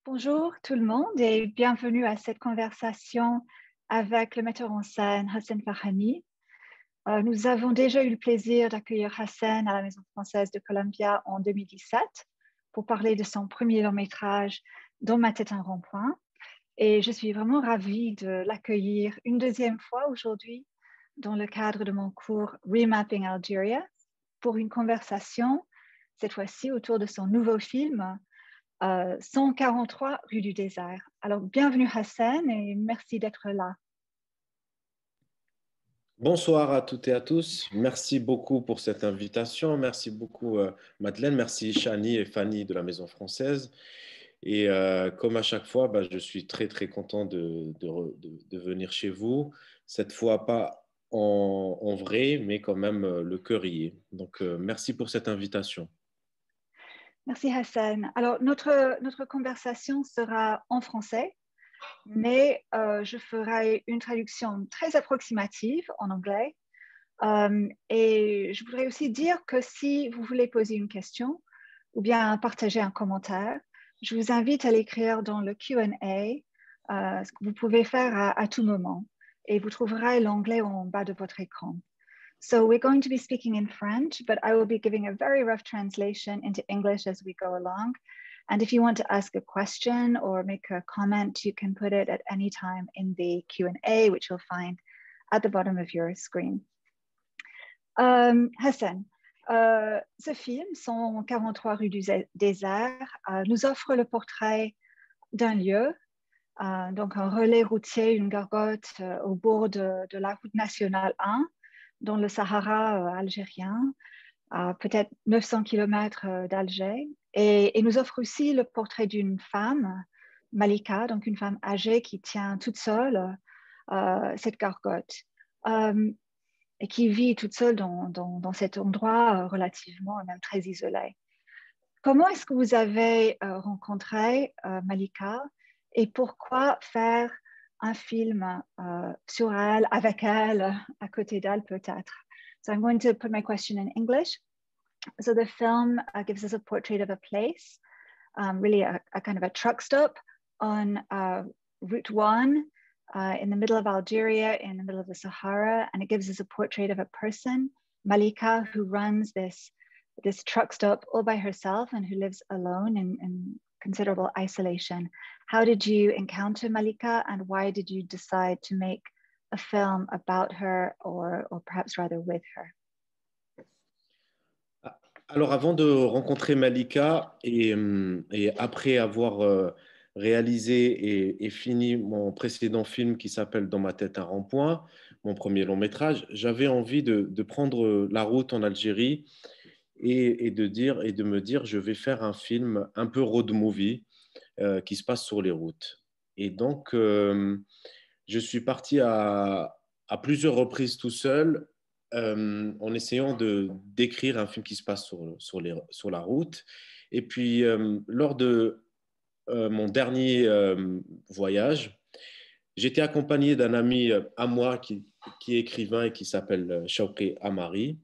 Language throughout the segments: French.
Bonjour tout le monde et bienvenue à cette conversation avec le metteur en scène Hassan Farhani. Nous avons déjà eu le plaisir d'accueillir Hassan à la Maison française de Columbia en 2017 pour parler de son premier long métrage Dans ma tête un rond-point. Et je suis vraiment ravie de l'accueillir une deuxième fois aujourd'hui dans le cadre de mon cours Remapping Algeria pour une conversation, cette fois-ci autour de son nouveau film 143 rue du Désert. Alors, bienvenue Hassan et merci d'être là. Bonsoir à toutes et à tous. Merci beaucoup pour cette invitation. Merci beaucoup, Madeleine. Merci, Chani et Fanny de la Maison Française. Et comme à chaque fois, je suis très, très content de venir chez vous. Cette fois, pas en vrai, mais quand même le cœur y est. Donc, merci pour cette invitation. Merci Hassan. Alors, notre conversation sera en français, mais je ferai une traduction très approximative en anglais. Et je voudrais aussi dire que si vous voulez poser une question ou bien partager un commentaire, je vous invite à l'écrire dans le Q&A, ce que vous pouvez faire à tout moment. Et vous trouverez l'onglet en bas de votre écran. So we're going to be speaking in French, but I will be giving a very rough translation into English as we go along. And if you want to ask a question or make a comment, you can put it at any time in the Q&A, which you'll find at the bottom of your screen. Hassan, ce film, 143 rue du Désert, nous offre le portrait d'un lieu, donc un relais routier, une gargote au bord de la route nationale 1, dans le Sahara algérien, à peut-être 900 km d'Alger. Et nous offre aussi le portrait d'une femme, Malika, donc une femme âgée qui tient toute seule cette gargote. Et qui vit toute seule dans cet endroit relativement, même très isolé. Comment est-ce que vous avez rencontré Malika et pourquoi faire un film sur elle, avec elle, à côté d'elle peut-être? So I'm going to put my question in English. So the film gives us a portrait of a place, really a kind of a truck stop on Route 1, in the middle of Algeria, in the middle of the Sahara, and it gives us a portrait of a person, Malika, who runs this truck stop all by herself and who lives alone in considerable isolation. How did you encounter Malika, and why did you decide to make a film about her, or perhaps rather with her? Alors, avant de rencontrer Malika et après avoir réalisé et fini mon précédent film qui s'appelle Dans ma tête un rond-point, mon premier long métrage, j'avais envie de prendre la route en Algérie et de me dire, je vais faire un film un peu road movie qui se passe sur les routes. Et donc, je suis parti à plusieurs reprises tout seul en essayant d'écrire un film qui se passe sur la route. Et puis, lors de mon dernier voyage, j'étais accompagné d'un ami à moi qui est écrivain et qui s'appelle Shawqi Amari.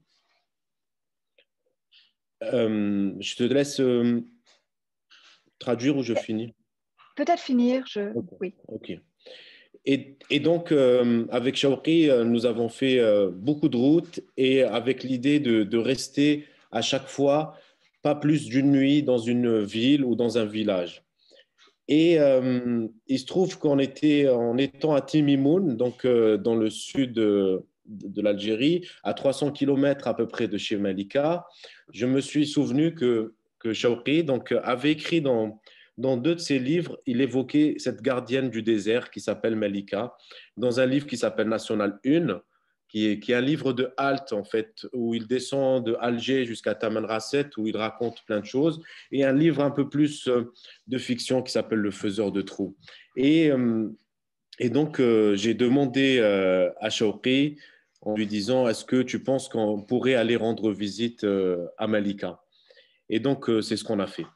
Je te laisse traduire ou je finis? Peut-être finir, oui. Ok. Et donc, avec Shawqi, nous avons fait beaucoup de routes et avec l'idée de rester à chaque fois pas plus d'une nuit dans une ville ou dans un village. Et il se trouve en étant à Timimoun, donc dans le sud de l'Algérie, à 300 km à peu près de chez Malika, je me suis souvenu que Shawqi donc, avait écrit dans deux de ses livres, il évoquait cette gardienne du désert qui s'appelle Malika, dans un livre qui s'appelle National 1, qui est un livre de halte, en fait, où il descend de Alger jusqu'à Tamanrasset, où il raconte plein de choses, et un livre un peu plus de fiction qui s'appelle Le Faiseur de trous. Et donc, j'ai demandé à Shawqi en lui disant, est-ce que tu penses qu'on pourrait aller rendre visite à Malika? Et donc, c'est ce qu'on a fait.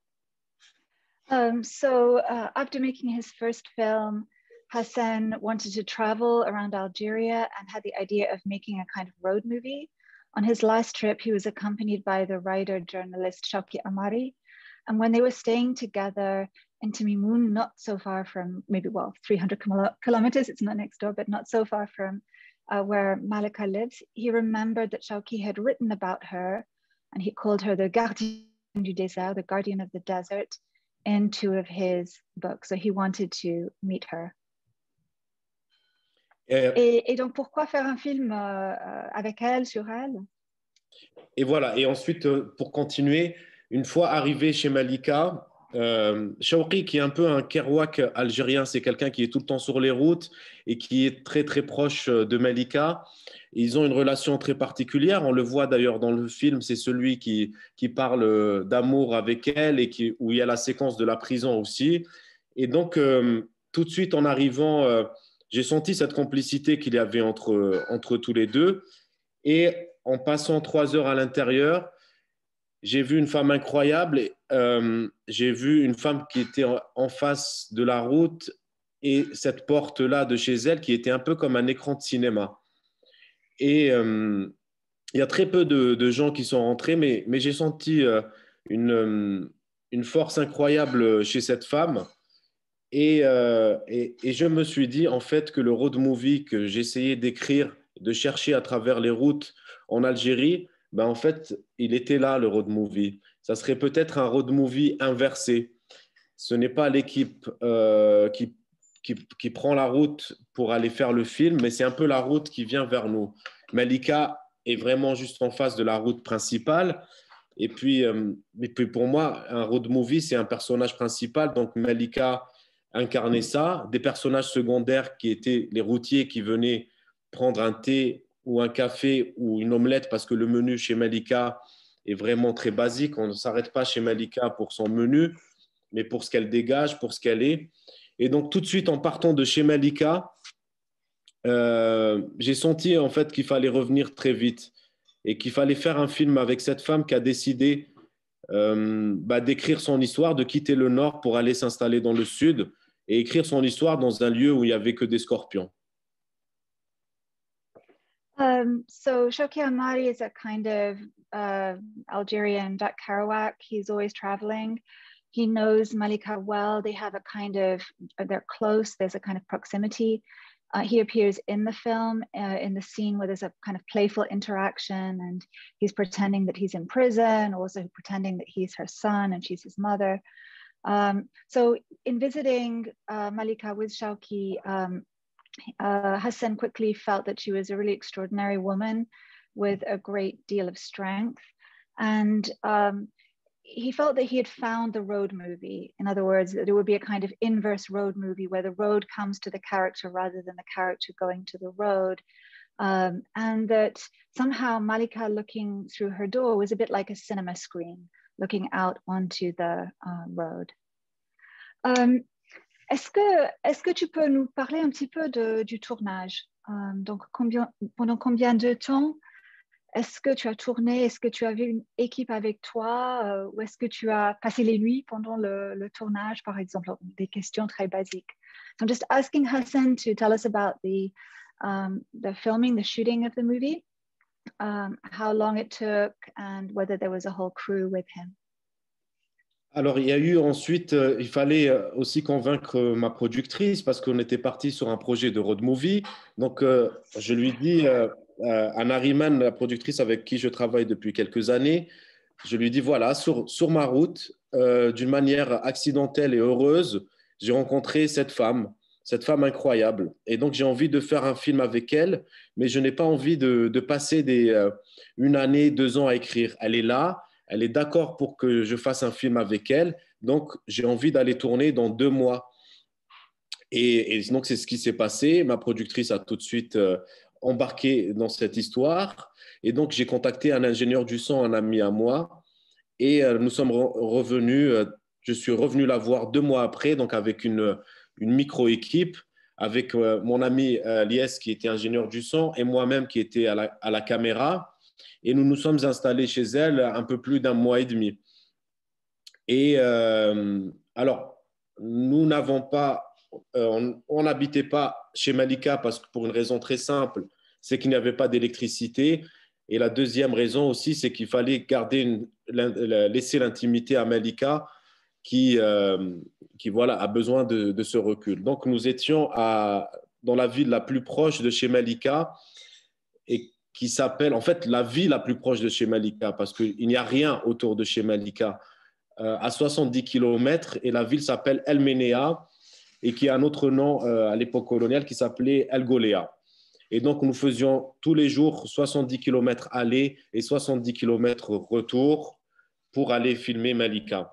So after making his first film, Hassan wanted to travel around Algeria and had the idea of making a kind of road movie. On his last trip, he was accompanied by the writer journalist Shawqi Amari. And when they were staying together in Timimun, not so far from, maybe, well, 300 kilometers, it's not next door, but not so far from where Malika lives. He remembered that Shawki had written about her, and he called her the Gardien du désert, the guardian of the desert, in two of his books. So he wanted to meet her. Et donc, pourquoi faire un film avec elle, sur elle? Et voilà. Et ensuite, pour continuer, une fois arrivé chez Malika, Shawki, qui est un peu un kerouac algérien, c'est quelqu'un qui est tout le temps sur les routes et qui est très, très proche de Malika. Ils ont une relation très particulière. On le voit d'ailleurs dans le film, c'est celui qui parle d'amour avec elle et où il y a la séquence de la prison aussi. Et donc, tout de suite, en arrivant, j'ai senti cette complicité qu'il y avait entre tous les deux. Et en passant 3 heures à l'intérieur, j'ai vu une femme incroyable. J'ai vu une femme qui était en face de la route et cette porte-là de chez elle qui était un peu comme un écran de cinéma. Et il y a très peu de gens qui sont rentrés, mais j'ai senti une force incroyable chez cette femme. Et je me suis dit, en fait, que le road movie que j'essayais d'écrire, de chercher à travers les routes en Algérie, ben, en fait, il était là, le road movie. Ça serait peut-être un road movie inversé. Ce n'est pas l'équipe qui prend la route pour aller faire le film, mais c'est un peu la route qui vient vers nous. Malika est vraiment juste en face de la route principale. Et puis pour moi, un road movie, c'est un personnage principal. Donc, Malika incarnait ça. Des personnages secondaires qui étaient les routiers qui venaient prendre un thé ou un café ou une omelette parce que le menu chez Malika est vraiment très basique. On ne s'arrête pas chez Malika pour son menu, mais pour ce qu'elle dégage, pour ce qu'elle est. Et donc, tout de suite, en partant de chez Malika, j'ai senti en fait qu'il fallait revenir très vite et qu'il fallait faire un film avec cette femme qui a décidé d'écrire son histoire, de quitter le nord pour aller s'installer dans le sud et écrire son histoire dans un lieu où il n'y avait que des scorpions. So Shawki Amari is a kind of Algerian Jack Kerouac. He's always traveling. He knows Malika well. They have a kind of, they're close. There's a kind of proximity. He appears in the film in the scene where there's a kind of playful interaction and he's pretending that he's in prison, also pretending that he's her son and she's his mother. So in visiting Malika with Shawki, Hassan quickly felt that she was a really extraordinary woman with a great deal of strength. And he felt that he had found the road movie. In other words, that it would be a kind of inverse road movie where the road comes to the character rather than the character going to the road. And that somehow Malika looking through her door was a bit like a cinema screen looking out onto the road. Est-ce que tu peux nous parler un petit peu du tournage? Donc, pendant combien de temps est-ce que tu as tourné? Est-ce que tu avais une équipe avec toi? Ou est-ce que tu as passé les nuits pendant le tournage, par exemple? Des questions très basiques. So I'm just asking Hassan to tell us about the filming, the shooting of the movie, how long it took, and whether there was a whole crew with him. Alors, il y a eu ensuite, il fallait aussi convaincre ma productrice parce qu'on était parti sur un projet de road movie. Donc, je lui dis, Anna Riemann, la productrice avec qui je travaille depuis quelques années, je lui dis, voilà, sur ma route, d'une manière accidentelle et heureuse, j'ai rencontré cette femme incroyable. Et donc, j'ai envie de faire un film avec elle, mais je n'ai pas envie de passer une année, 2 ans à écrire. Elle est là. Elle est d'accord pour que je fasse un film avec elle. Donc, j'ai envie d'aller tourner dans 2 mois. Et donc, c'est ce qui s'est passé. Ma productrice a tout de suite embarqué dans cette histoire. Et donc, j'ai contacté un ingénieur du son, un ami à moi. Et nous sommes revenus. Je suis revenu la voir 2 mois après, donc avec une micro-équipe, avec mon ami Lies, qui était ingénieur du son, et moi-même qui était à la caméra. Et nous nous sommes installés chez elle un peu plus d'1 mois et demi. Et alors, nous n'avons pas, on n'habitait pas chez Malika parce que pour une raison très simple, c'est qu'il n'y avait pas d'électricité. Et la deuxième raison aussi, c'est qu'il fallait laisser l'intimité à Malika qui, voilà, a besoin de ce recul. Donc, nous étions dans la ville la plus proche de chez Malika et qui s'appelle, en fait, la ville la plus proche de chez Malika parce qu'il n'y a rien autour de chez Malika, à 70 km, et la ville s'appelle El Menea et qui a un autre nom à l'époque coloniale qui s'appelait El Golea. Et donc, nous faisions tous les jours 70 km aller et 70 km retour pour aller filmer Malika.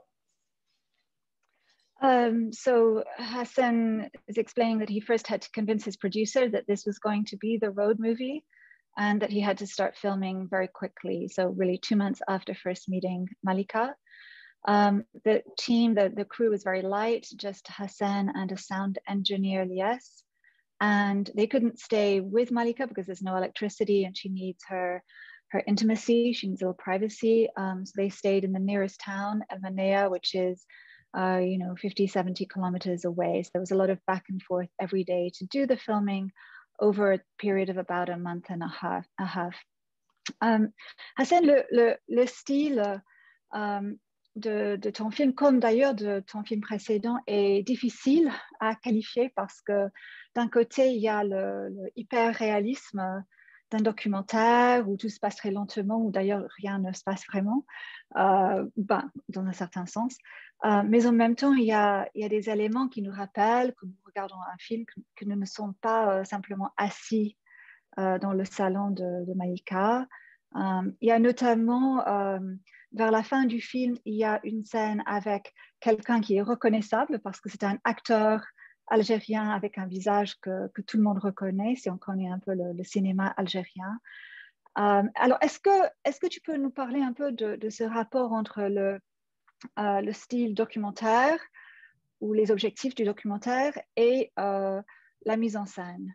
So Hassan is explaining that he first had to convince his producer that this was going to be the road movie and that he had to start filming very quickly. So really 2 months after first meeting Malika. The team, the crew was very light, just Hassan and a sound engineer, Lies. And they couldn't stay with Malika because there's no electricity and she needs her intimacy, she needs a little privacy. So they stayed in the nearest town, El Manea, which is 50, 70 kilometers away. So there was a lot of back and forth every day to do the filming over a period of about a month and a half. Hassan, le style de ton film, comme d'ailleurs de ton film précédent, est difficile à qualifier parce que d'un côté, il y a le hyper-réalisme d'un documentaire où tout se passe très lentement, où d'ailleurs rien ne se passe vraiment, dans un certain sens. Mais en même temps, il y a des éléments qui nous rappellent que nous regardons un film, que nous ne sommes pas simplement assis dans le salon de Malika. Il y a notamment, vers la fin du film, il y a une scène avec quelqu'un qui est reconnaissable parce que c'est un acteur algérien avec un visage que tout le monde reconnaît, si on connaît un peu le cinéma algérien. Alors, est-ce que tu peux nous parler un peu de ce rapport entre le style documentaire ou les objectifs du documentaire et la mise en scène?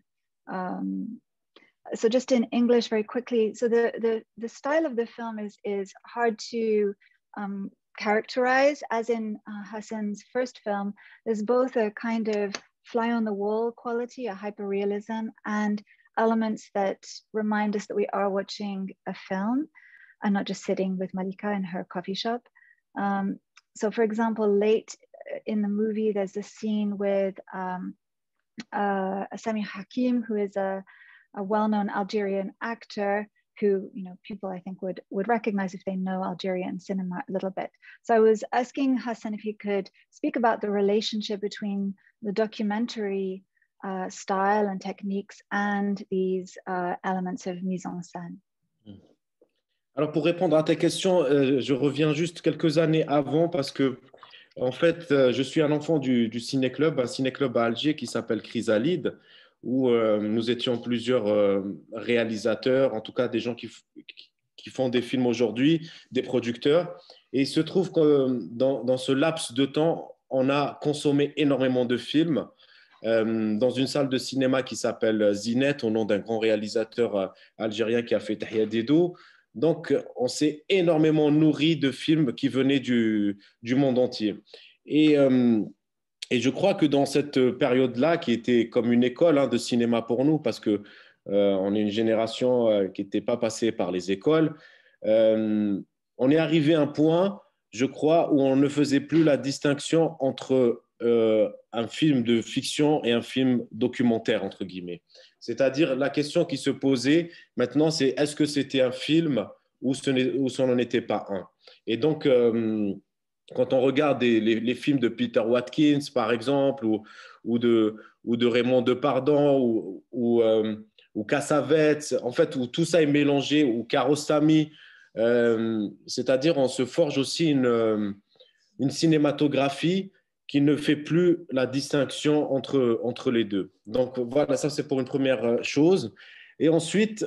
So just in English very quickly, so the style of the film is hard to characterize, as in Hassan's first film. There's both a kind of fly on the wall quality, a hyperrealism, and elements that remind us that we are watching a film and not just sitting with Malika in her coffee shop. So for example, late in the movie, there's a scene with Samir Hakim, who is a well-known Algerian actor who, people I think would recognize if they know Algerian cinema a little bit. So I was asking Hassan if he could speak about the relationship between the documentary style and techniques and these elements of mise en scène. Alors pour répondre à ta question, je reviens juste quelques années avant parce que en fait, je suis un enfant du ciné-club, un ciné-club à Alger qui s'appelle Chrysalide, où nous étions plusieurs réalisateurs, en tout cas des gens qui font des films aujourd'hui, des producteurs. Et il se trouve que dans ce laps de temps, on a consommé énormément de films dans une salle de cinéma qui s'appelle Zinette, au nom d'un grand réalisateur algérien qui a fait Tahia Dedo. Donc, on s'est énormément nourri de films qui venaient du monde entier. Et je crois que dans cette période-là, qui était comme une école de cinéma pour nous, parce qu'on est une génération qui n'était pas passée par les écoles, on est arrivé à un point, je crois, où on ne faisait plus la distinction entre un film de fiction et un film documentaire, entre guillemets. C'est-à-dire, la question qui se posait maintenant, c'est est-ce que c'était un film ou ce n'en était pas un? Et donc, quand on regarde les films de Peter Watkins, par exemple, ou de Raymond Depardon, ou Cassavetes, en fait, où tout ça est mélangé, ou Kiarostami, c'est-à-dire on se forge aussi une cinématographie qui ne fait plus la distinction entre les deux. Donc voilà, ça c'est pour une première chose. Et ensuite,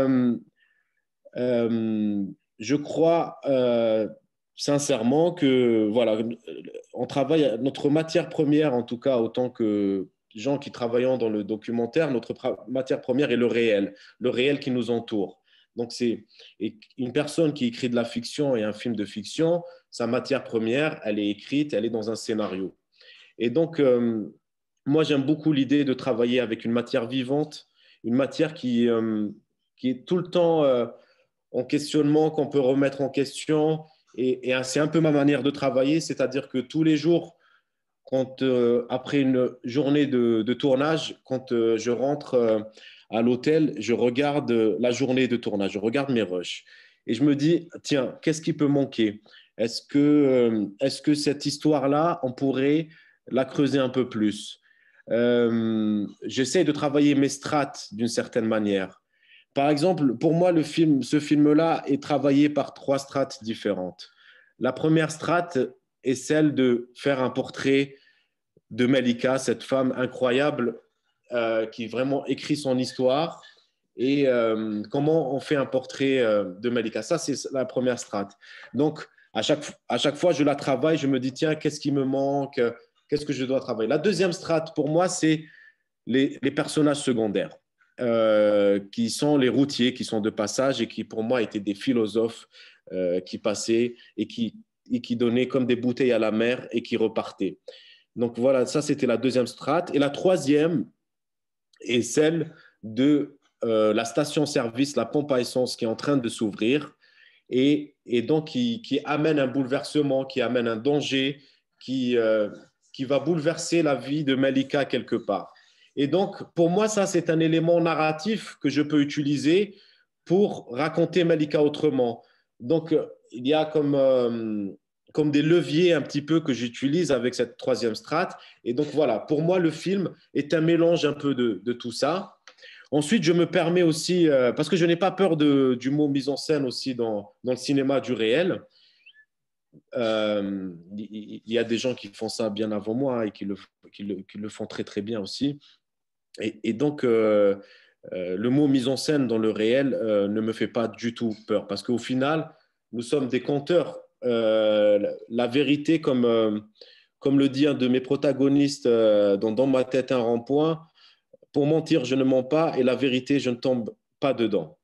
je crois sincèrement que voilà, on travaille, notre matière première, en tout cas, autant que gens qui travaillons dans le documentaire, notre matière première est le réel qui nous entoure. Donc, c'est une personne qui écrit de la fiction et un film de fiction, sa matière première, elle est écrite, elle est dans un scénario. Et donc, moi, j'aime beaucoup l'idée de travailler avec une matière vivante, une matière qui est tout le temps en questionnement, qu'on peut remettre en question Et c'est un peu ma manière de travailler, c'est-à-dire que tous les jours, quand, après une journée de tournage, quand je rentre à l'hôtel, je regarde la journée de tournage, je regarde mes rushs. Et je me dis, tiens, qu'est-ce qui peut manquer? Est-ce que cette histoire-là, on pourrait la creuser un peu plus? J'essaie de travailler mes strates d'une certaine manière. Par exemple, pour moi, ce film-là est travaillé par trois strates différentes. La première strate est celle de faire un portrait de Melika, cette femme incroyable qui vraiment écrit son histoire et comment on fait un portrait de Melika. Ça, c'est la première strate. Donc, à chaque fois, je la travaille, je me dis, tiens, qu'est-ce qui me manque? Qu'est-ce que je dois travailler? La deuxième strate, pour moi, c'est les personnages secondaires, qui sont les routiers, qui sont de passage et qui, pour moi, étaient des philosophes qui passaient et qui donnaient comme des bouteilles à la mer et qui repartaient. Donc voilà, ça c'était la deuxième strate. Et la troisième est celle de la station-service, la pompe à essence qui est en train de s'ouvrir et donc qui amène un bouleversement, qui amène un danger, qui va bouleverser la vie de Malika quelque part. Et donc, pour moi, ça, c'est un élément narratif que je peux utiliser pour raconter Malika autrement. Donc, il y a comme des leviers un petit peu que j'utilise avec cette troisième strate. Et donc, voilà, pour moi, le film est un mélange un peu de tout ça. Ensuite, je me permets aussi, parce que je n'ai pas peur du mot mise en scène aussi dans le cinéma du réel. Il y a des gens qui font ça bien avant moi et qui le font très très bien aussi. Et donc, le mot mise en scène dans le réel ne me fait pas du tout peur, parce qu'au final, nous sommes des conteurs. La vérité, comme le dit un de mes protagonistes dans Ma tête un rond-point, pour mentir, je ne mens pas, et la vérité, je ne tombe pas dedans.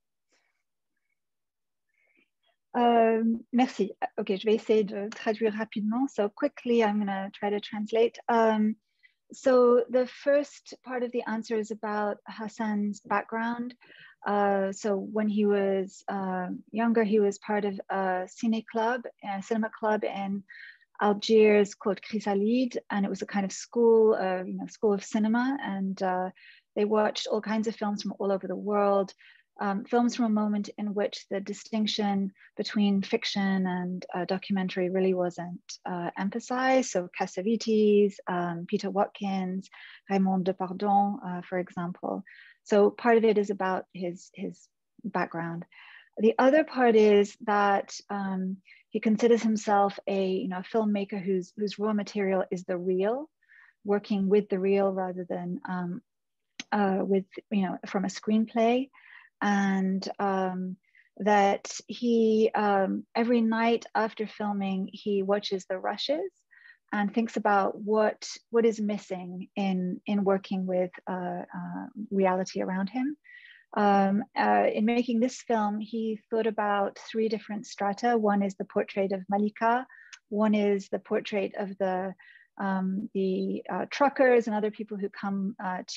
Merci. Ok, je vais essayer de traduire rapidement. So quickly, I'm going to try to translate. So the first part of the answer is about Hassan's background. So when he was younger, he was part of a cinema club in Algiers called Chrysalide, and it was a kind of school, school of cinema, and they watched all kinds of films from all over the world. Films from a moment in which the distinction between fiction and documentary really wasn't emphasized. So Cassavetes, Peter Watkins, Raymond Depardon, for example. So part of it is about his background. The other part is that he considers himself a filmmaker whose raw material is the real, working with the real rather than from a screenplay. And that he every night after filming, he watches the rushes and thinks about what is missing in working with reality around him. In making this film, he thought about three different strata. One is the portrait of Malika, one is the portrait of the truckers and other people who come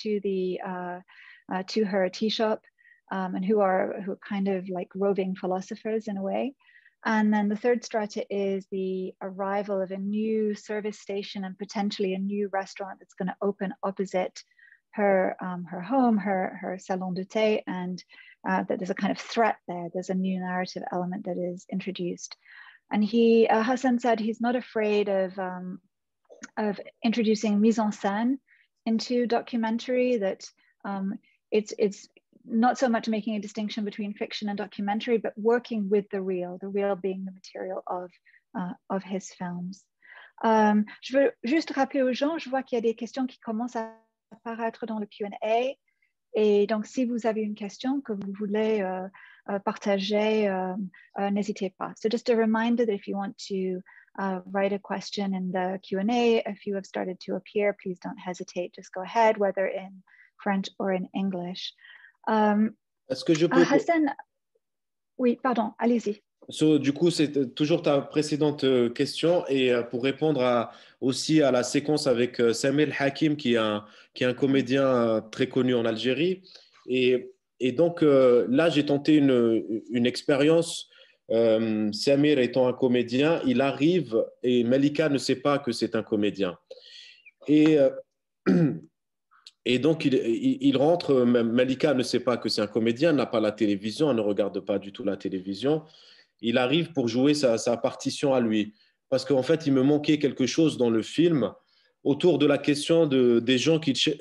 to her tea shop. And who are kind of like roving philosophers in a way. And then the third strata is the arrival of a new service station and potentially a new restaurant that's going to open opposite her home, her salon de thé, and that there's a kind of threat there. There's a new narrative element that is introduced. And Hassan said he's not afraid of introducing mise en scène into documentary, that it's not so much making a distinction between fiction and documentary, but working with the real being the material of his films. Je veux juste rappeler aux gens, je vois qu'il y a des questions qui commencent à apparaître dans le Q&A. Et donc, si vous avez une question que vous voulez partager, n'hésitez pas. So just a reminder that if you want to write a question in the Q&A, if you have started to appear, please don't hesitate. Just go ahead, whether in French or in English. Est-ce que je peux... Hassan, oui, pardon, allez-y. So, du coup, c'est toujours ta précédente question et pour répondre aussi à la séquence avec Samuel Hakim, qui est un comédien très connu en Algérie. Et donc, là, j'ai tenté une expérience Samir étant un comédien, il arrive et Malika ne sait pas que c'est un comédien. Et, et donc, il rentre, Malika ne sait pas que c'est un comédien, n'a pas la télévision, elle ne regarde pas du tout la télévision. Il arrive pour jouer sa partition à lui. Parce qu'en fait, il me manquait quelque chose dans le film autour de la question des gens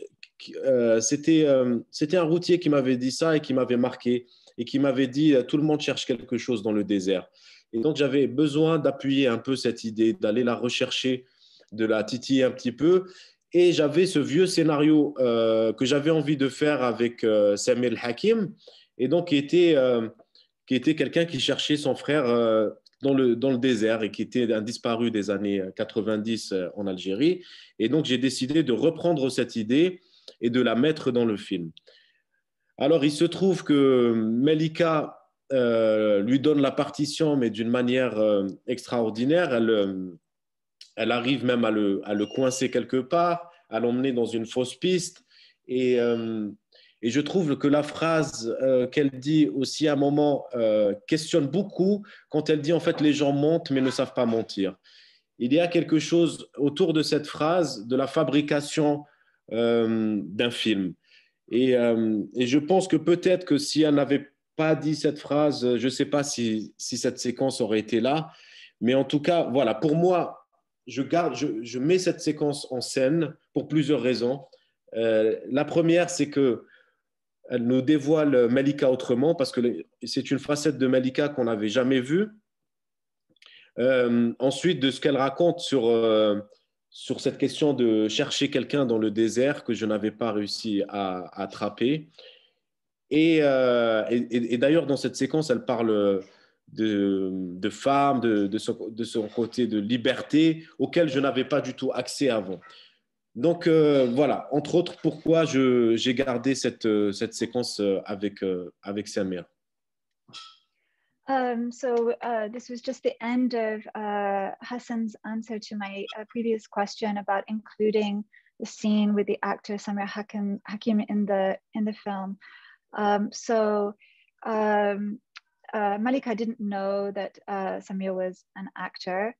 c'était un routier qui m'avait dit ça et qui m'avait marqué et qui m'avait dit tout le monde cherche quelque chose dans le désert. Et donc, j'avais besoin d'appuyer un peu cette idée, d'aller la rechercher, de la titiller un petit peu. Et j'avais ce vieux scénario que j'avais envie de faire avec Samuel Hakim, et donc qui était quelqu'un qui cherchait son frère dans le désert et qui était un disparu des années 90 en Algérie. Et donc, j'ai décidé de reprendre cette idée et de la mettre dans le film. Alors, il se trouve que Melika lui donne la partition, mais d'une manière extraordinaire. Elle arrive même à le coincer quelque part, à l'emmener dans une fausse piste. Et, et je trouve que la phrase qu'elle dit aussi à un moment questionne beaucoup quand elle dit en fait les gens mentent mais ne savent pas mentir. Il y a quelque chose autour de cette phrase de la fabrication d'un film. Et je pense que peut-être que si elle n'avait pas dit cette phrase, je ne sais pas si cette séquence aurait été là. Mais en tout cas, voilà, pour moi, je mets cette séquence en scène pour plusieurs raisons. La première, c'est que elle nous dévoile Malika autrement parce que c'est une facette de Malika qu'on n'avait jamais vue. Ensuite, de ce qu'elle raconte sur cette question de chercher quelqu'un dans le désert que je n'avais pas réussi à attraper. Et d'ailleurs, dans cette séquence, elle parle de femmes, de son côté de liberté auquel je n'avais pas du tout accès avant. Donc voilà, entre autres, pourquoi j'ai gardé cette séquence avec Samir. So this was just the end of Hassan's answer to my previous question about including the scene with the actor Samir Hakim in the film. Malika didn't know that Samir was an actor.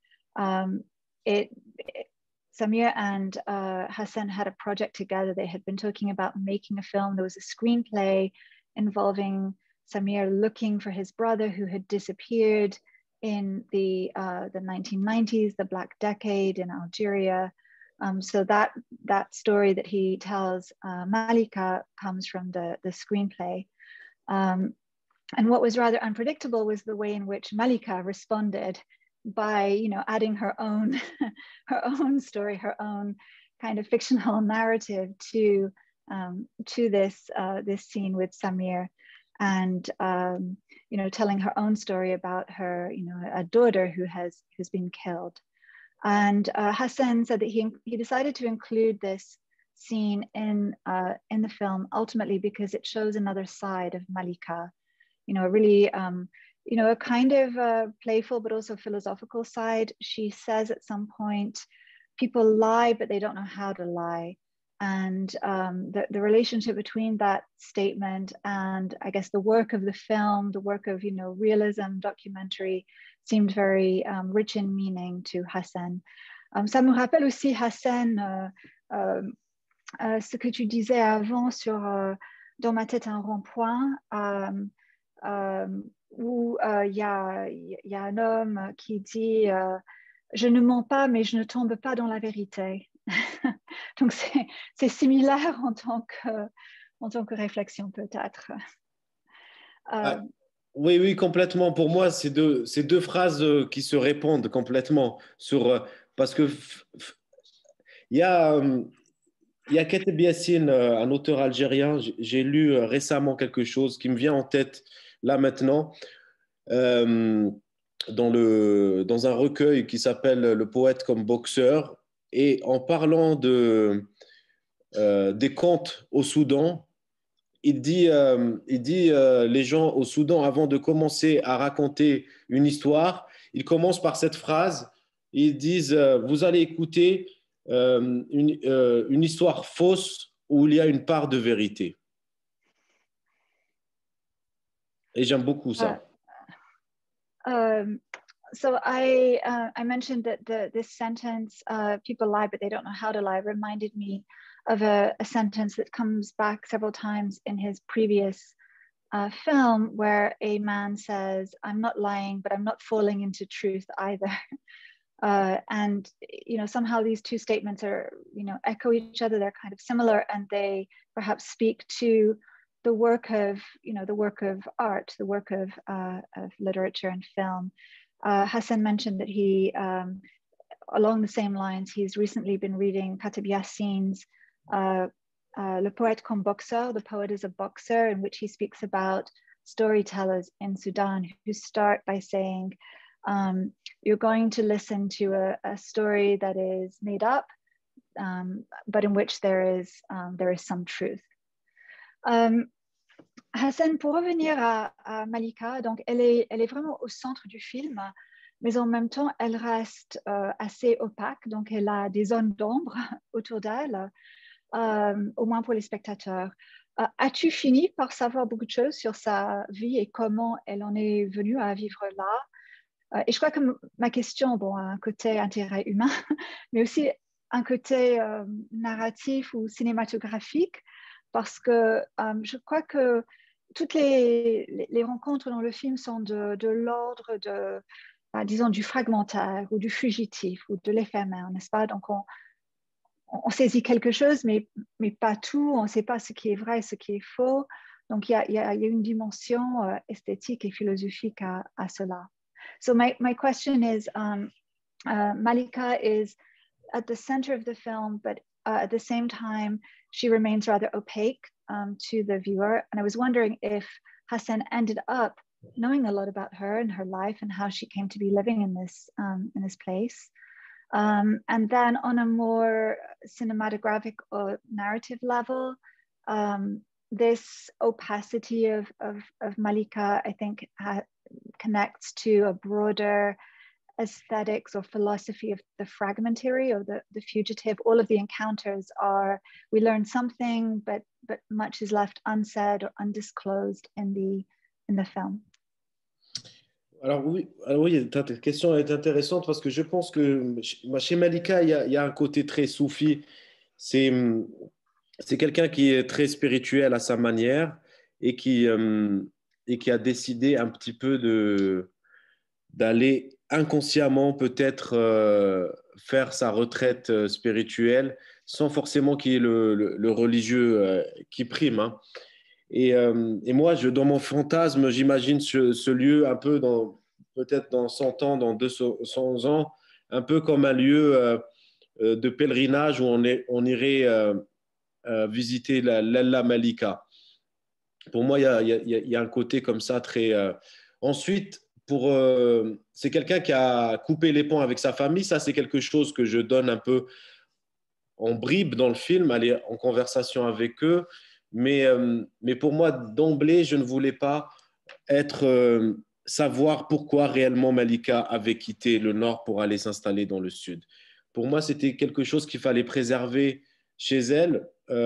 Samir and Hassan had a project together. They had been talking about making a film. There was a screenplay involving Samir looking for his brother who had disappeared in the 1990s, the Black Decade in Algeria. So that story that he tells Malika comes from the screenplay. And what was rather unpredictable was the way in which Malika responded by, adding her own her own story, her own kind of fictional narrative to this scene with Samir, and telling her own story about her, a daughter who's been killed. And Hassan said that he decided to include this scene in the film ultimately because it shows another side of Malika, a really a kind of playful but also philosophical side. She says at some point, people lie, but they don't know how to lie. And the relationship between that statement and I guess the work of the film, the work of, realism, documentary, seemed very rich in meaning to Hassan. Ça me rappelle aussi, Hassan, ce que tu disais avant sur Dans ma tête un rond-point, où il y a un homme qui dit je ne mens pas, mais je ne tombe pas dans la vérité. Donc c'est similaire en tant que réflexion peut-être. Oui, complètement. Pour moi, c'est deux phrases qui se répondent complètement parce que il y a Kateb Yassine, un auteur algérien. J'ai lu récemment quelque chose qui me vient en tête là maintenant, dans un recueil qui s'appelle Le poète comme boxeur. Et en parlant des contes au Soudan, il dit les gens au Soudan, avant de commencer à raconter une histoire, ils commencent par cette phrase. Ils disent vous allez écouter une histoire fausse où il y a une part de vérité. Et j'aime beaucoup ça. So I mentioned that this sentence, people lie, but they don't know how to lie, reminded me of a sentence that comes back several times in his previous film, where a man says, "I'm not lying, but I'm not falling into truth either." And somehow these two statements are, echo each other. They're kind of similar, and they perhaps speak to the work of art, the work of literature and film. Hassan mentioned that he, along the same lines, he's recently been reading Khatib Yassin's Le Poète comme boxeur, The Poet is a Boxer, in which he speaks about storytellers in Sudan who start by saying, you're going to listen to a story that is made up, but in which there is some truth. Hassan, pour revenir à Malika, donc elle est vraiment au centre du film, mais en même temps, elle reste assez opaque, donc elle a des zones d'ombre autour d'elle, au moins pour les spectateurs. As-tu fini par savoir beaucoup de choses sur sa vie et comment elle en est venue à vivre là? Et je crois que ma question, a un côté intérêt humain, mais aussi un côté narratif ou cinématographique, parce que je crois que toutes les rencontres dans le film sont de l'ordre de, disons, du fragmentaire ou du fugitif ou de l'éphémère, n'est-ce pas? Donc on saisit quelque chose, mais pas tout. On ne sait pas ce qui est vrai et ce qui est faux. Donc il y a une dimension esthétique et philosophique à cela. So my question is, Malika is at the center of the film, but at the same time, she remains rather opaque to the viewer. And I was wondering if Hassan ended up knowing a lot about her and her life and how she came to be living in this place. And then on a more cinematographic or narrative level, this opacity of Malika, I think, connects to a broader aesthetics or philosophy of the fragmentary or the fugitive. All of the encounters are, we learn something, but much is left unsaid or undisclosed in the film. Alors oui, ta question est intéressante parce que je pense que chez Malika, il y a un côté très soufi. C'est quelqu'un qui est très spirituel à sa manière et qui a décidé un petit peu d'aller inconsciemment peut-être faire sa retraite spirituelle sans forcément qu'il y ait le religieux qui prime. Hein. Et moi, dans mon fantasme, j'imagine ce lieu un peu peut-être dans 100 ans, dans 200 ans, un peu comme un lieu de pèlerinage où on irait visiter l'Alla Malika. Pour moi, il y a un côté comme ça très... Ensuite, c'est quelqu'un qui a coupé les ponts avec sa famille. Ça, c'est quelque chose que je donne un peu en bribe dans le film, aller en conversation avec eux. Mais pour moi, d'emblée, je ne voulais pas savoir pourquoi réellement Malika avait quitté le nord pour aller s'installer dans le sud. Pour moi, c'était quelque chose qu'il fallait préserver chez elle.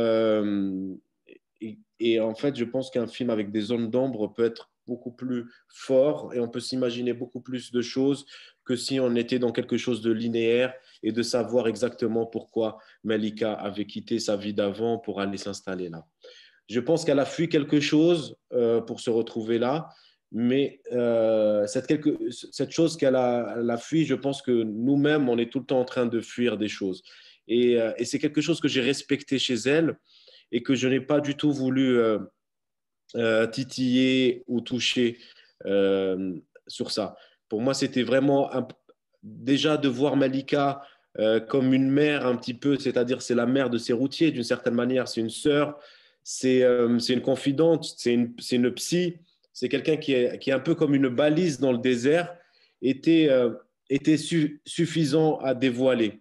Et en fait, je pense qu'un film avec des zones d'ombre peut être beaucoup plus fort et on peut s'imaginer beaucoup plus de choses que si on était dans quelque chose de linéaire et de savoir exactement pourquoi Malika avait quitté sa vie d'avant pour aller s'installer là. Je pense qu'elle a fui quelque chose pour se retrouver là, mais cette chose qu'elle a fui, je pense que nous-mêmes, on est tout le temps en train de fuir des choses. Et c'est quelque chose que j'ai respecté chez elle et que je n'ai pas du tout voulu titiller ou toucher sur ça. Pour moi, c'était vraiment déjà de voir Malika comme une mère un petit peu, c'est-à-dire c'est la mère de ses routiers d'une certaine manière, c'est une sœur, c'est une confidente, c'est une psy, c'est quelqu'un qui est un peu comme une balise dans le désert, était suffisant à dévoiler.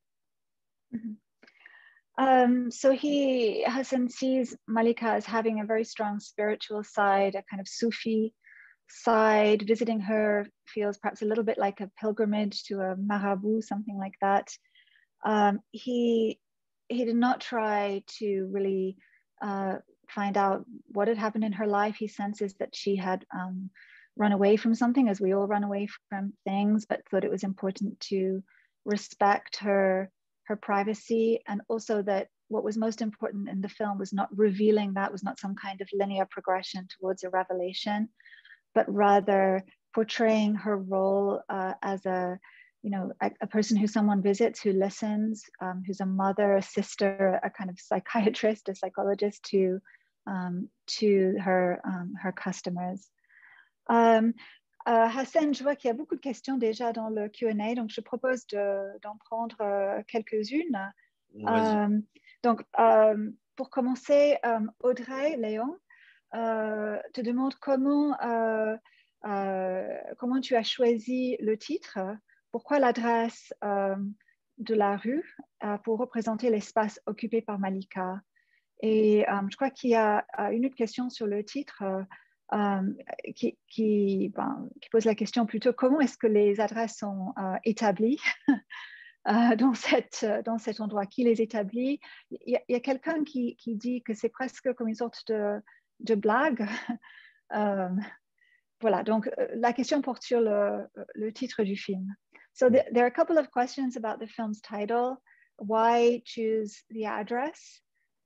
So Hassan sees Malika as having a very strong spiritual side, a kind of Sufi side. Visiting her feels perhaps a little bit like a pilgrimage to a marabout, something like that. He did not try to really find out what had happened in her life. He senses that she had run away from something, as we all run away from things, but thought it was important to respect her privacy, and also that what was most important in the film was not revealing that, was not some kind of linear progression towards a revelation, but rather portraying her role as a person who someone visits, who listens, who's a mother, a sister, a kind of psychiatrist, a psychologist to her customers. Hassan, je vois qu'il y a beaucoup de questions déjà dans le Q&A, donc je propose d'en prendre quelques-unes. Donc, pour commencer, Audrey Léon te demande comment tu as choisi le titre, pourquoi l'adresse de la rue pour représenter l'espace occupé par Malika. Et je crois qu'il y a une autre question sur le titre qui pose la question plutôt comment est-ce que les adresses sont établies dans cet endroit, qui les établit. Il y a quelqu'un qui dit que c'est presque comme une sorte de blague. Voilà, donc la question porte sur le titre du film. So there are a couple of questions about the film's title. Why choose the address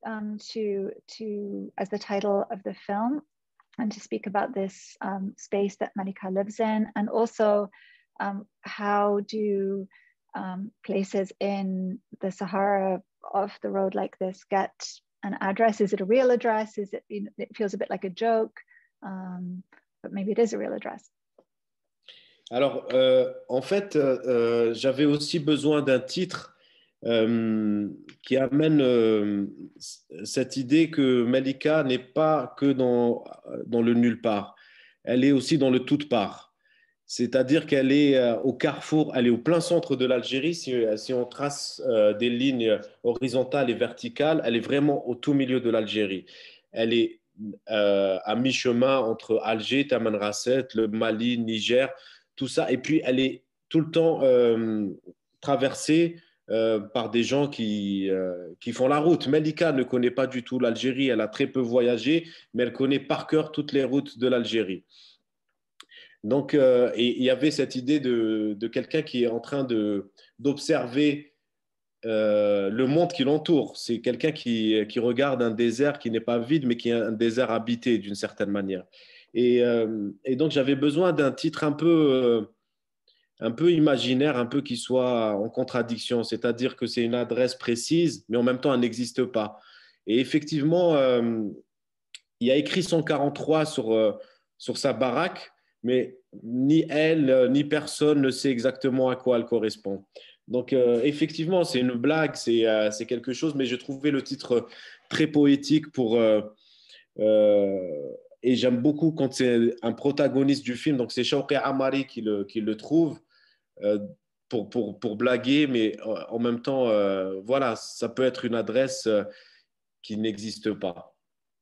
as the title of the film, and to speak about this space that Malika lives in, and also how do places in the Sahara off the road like this get an address? Is it a real address? Is it, it feels a bit like a joke, but maybe it is a real address. Alors, en fait, j'avais aussi besoin d'un titre qui amène cette idée que Malika n'est pas que dans le nulle part. Elle est aussi dans le toute part. C'est-à-dire qu'elle est au carrefour, elle est au plein centre de l'Algérie. Si on trace des lignes horizontales et verticales, elle est vraiment au tout milieu de l'Algérie. Elle est à mi-chemin entre Alger, Tamanrasset, le Mali, Niger, tout ça. Et puis, elle est tout le temps traversée par des gens qui font la route. Malika ne connaît pas du tout l'Algérie, elle a très peu voyagé, mais elle connaît par cœur toutes les routes de l'Algérie. Donc, et il y avait cette idée de quelqu'un qui est en train d'observer le monde qui l'entoure. C'est quelqu'un qui regarde un désert qui n'est pas vide, mais qui est un désert habité d'une certaine manière. Et donc, j'avais besoin d'un titre un peu imaginaire, un peu qui soit en contradiction, c'est-à-dire que c'est une adresse précise, mais en même temps, elle n'existe pas. Et effectivement, il y a écrit 143 sur sa baraque, mais ni elle, ni personne ne sait exactement à quoi elle correspond. Donc, effectivement, c'est une blague, c'est quelque chose, mais je trouvais le titre très poétique et j'aime beaucoup quand c'est un protagoniste du film, donc c'est Shawqi Amari qui le trouve pour blaguer, mais en même temps, voilà, ça peut être une adresse qui n'existe pas.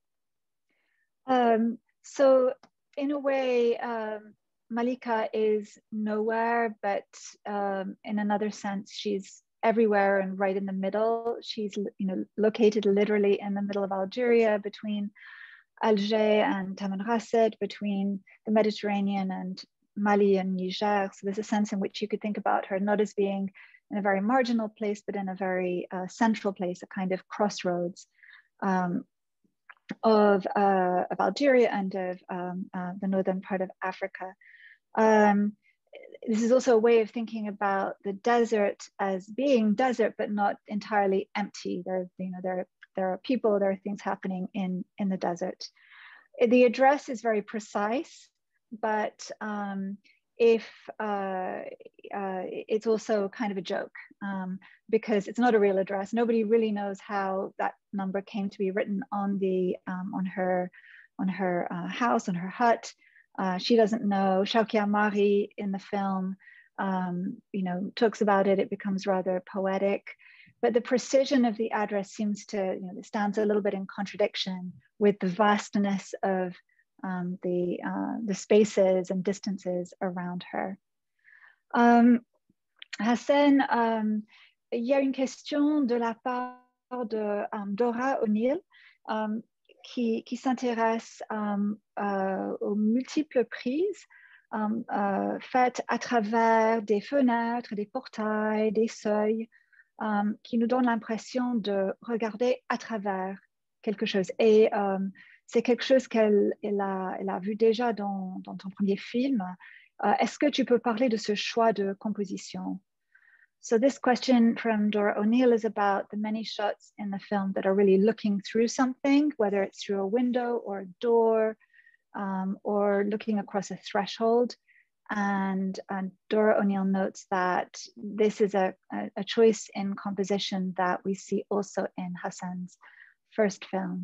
So in a way, Malika is nowhere, but in another sense, she's everywhere and right in the middle. She's located literally in the middle of Algeria, between Alger and Tamanrasset, between the Mediterranean and Mali and Niger. So there's a sense in which you could think about her not as being in a very marginal place, but in a very central place, a kind of crossroads of Algeria and of the northern part of Africa. This is also a way of thinking about the desert as being desert, but not entirely empty. There are people, there are things happening in the desert. The address is very precise, but it's also kind of a joke because it's not a real address. Nobody really knows how that number came to be written on her house, on her hut. She doesn't know. Shawqi Amari in the film, talks about it. It becomes rather poetic, but the precision of the address seems to, it stands a little bit in contradiction with the vastness of the spaces and distances around her. Hassan, il y a une question de la part de Dora O'Neill qui s'intéresse aux multiples prises faites à travers des fenêtres, des portails, des seuils, qui nous donnent l'impression de regarder à travers quelque chose. Et c'est quelque chose qu'elle a vu déjà dans ton premier film. Est-ce que tu peux parler de ce choix de composition? So this question from Dora O'Neill is about the many shots in the film that are really looking through something, whether it's through a window or a door, or looking across a threshold. And Dora O'Neill notes that this is a choice in composition that we see also in Hassan's first film.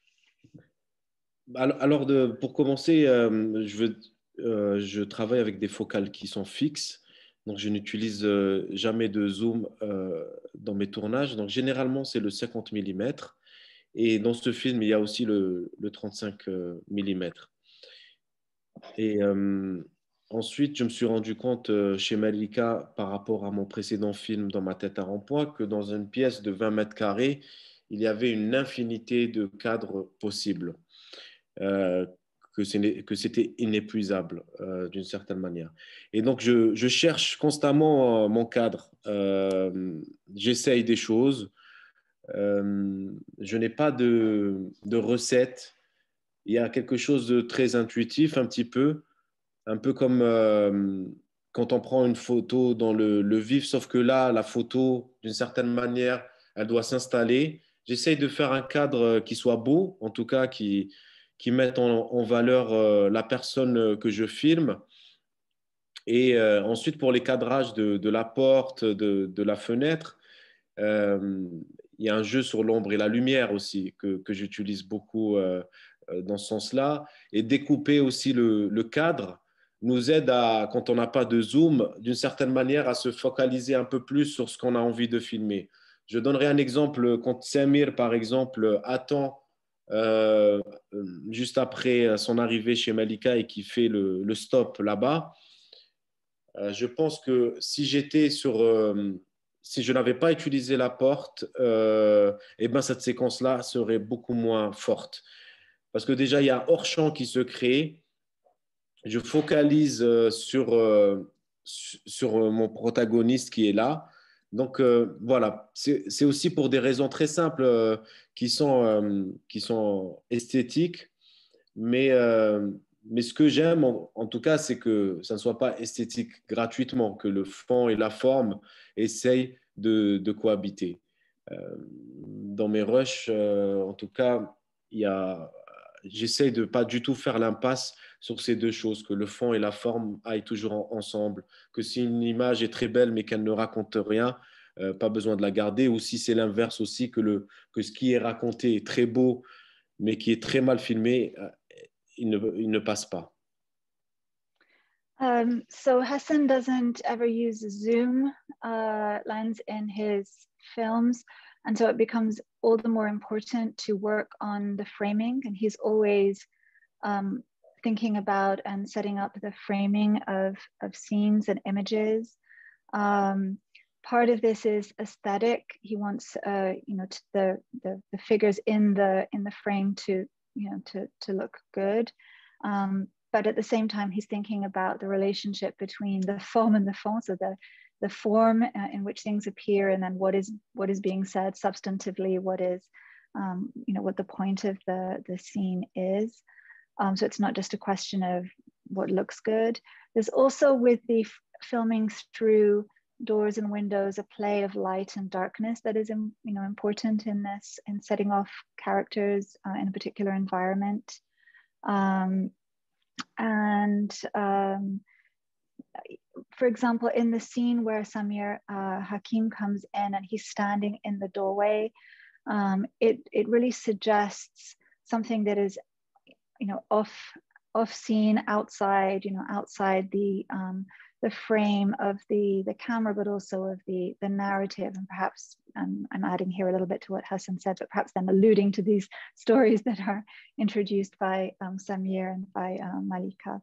Alors pour commencer, je travaille avec des focales qui sont fixes. Donc, je n'utilise jamais de zoom dans mes tournages. Donc, généralement, c'est le 50 mm. Et dans ce film, il y a aussi le 35 mm. Et ensuite, je me suis rendu compte chez Malika, par rapport à mon précédent film Dans ma tête à rond-point, que dans une pièce de 20 mètres carrés, il y avait une infinité de cadres possibles. Que c'était inépuisable d'une certaine manière. Et donc, je cherche constamment mon cadre. J'essaye des choses. Je n'ai pas de recette. Il y a quelque chose de très intuitif, un peu comme quand on prend une photo dans le vif, sauf que là, la photo, d'une certaine manière, elle doit s'installer. J'essaye de faire un cadre qui soit beau, en tout cas qui mettent en valeur la personne que je filme. Et ensuite, pour les cadrages de la porte, de la fenêtre, il y a un jeu sur l'ombre et la lumière aussi que j'utilise beaucoup dans ce sens-là. Et découper aussi le cadre nous aide quand on n'a pas de zoom, d'une certaine manière, à se focaliser un peu plus sur ce qu'on a envie de filmer. Je donnerai un exemple. Quand Samir, par exemple, attend euh, juste après son arrivée chez Malika et qui fait le stop là-bas, je pense que si si je n'avais pas utilisé la porte, eh ben cette séquence-là serait beaucoup moins forte. Parce que déjà, il y a un hors-champ qui se crée. Je focalise sur mon protagoniste qui est là. Donc voilà, c'est aussi pour des raisons très simples qui sont esthétiques, mais ce que j'aime en tout cas, c'est que ça ne soit pas esthétique gratuitement, que le fond et la forme essayent de cohabiter. Dans mes rushs, en tout cas, j'essaye de pas du tout faire l'impasse sur ces deux choses, que le fond et la forme aillent toujours ensemble, que si une image est très belle mais qu'elle ne raconte rien, pas besoin de la garder, ou si c'est l'inverse aussi, que ce qui est raconté est très beau mais qui est très mal filmé, il ne passe pas. So Hassan doesn't ever use zoom lens in his films, and so it becomes all the more important to work on the framing, and he's always thinking about and setting up the framing of scenes and images. Part of this is aesthetic. He wants the figures in the frame to look good. But at the same time, he's thinking about the relationship between the forme and the fond, so the form in which things appear, and then what is being said substantively, what is what the point of the scene is. So it's not just a question of what looks good. There's also, with the filming through doors and windows, a play of light and darkness that is important in this, in setting off characters in a particular environment. For example, in the scene where Samir Hakim comes in and he's standing in the doorway, it really suggests something that is, off scene, outside, outside the frame of the camera, but also of the narrative. And perhaps I'm adding here a little bit to what Hassan said, but perhaps then alluding to these stories that are introduced by Samir and by Malika.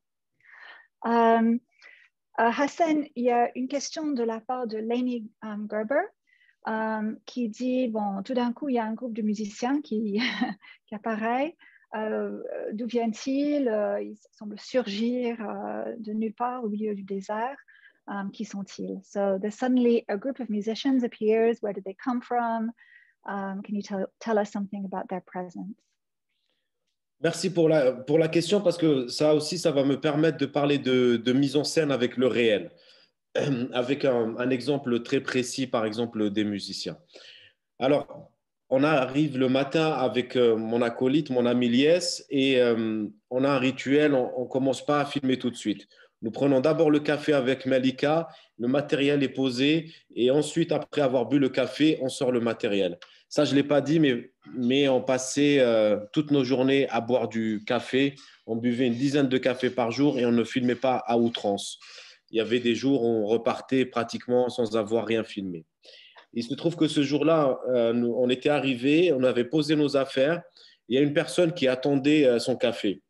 Hassan, il y a une question de la part de Lainey Gerber qui dit, bon, tout d'un coup, il y a un groupe de musiciens qui apparaît. D'où viennent-ils? Ils semblent surgir de nulle part au milieu du désert. Qui sont-ils? So there's suddenly a group of musicians appears. Where did they come from? Can you tell us something about their presence? Merci pour la question parce que ça aussi, ça va me permettre de parler de mise en scène avec le réel, avec un exemple très précis, par exemple, des musiciens. Alors, on arrive le matin avec mon acolyte, mon ami Lies, et on a un rituel, on ne commence pas à filmer tout de suite. Nous prenons d'abord le café avec Malika, le matériel est posé, et ensuite, après avoir bu le café, on sort le matériel. Ça, je ne l'ai pas dit, mais on passait toutes nos journées à boire du café. On buvait une dizaine de cafés par jour et on ne filmait pas à outrance. Il y avait des jours où on repartait pratiquement sans avoir rien filmé. Il se trouve que ce jour-là, on était arrivés, on avait posé nos affaires. Il y a une personne qui attendait son café.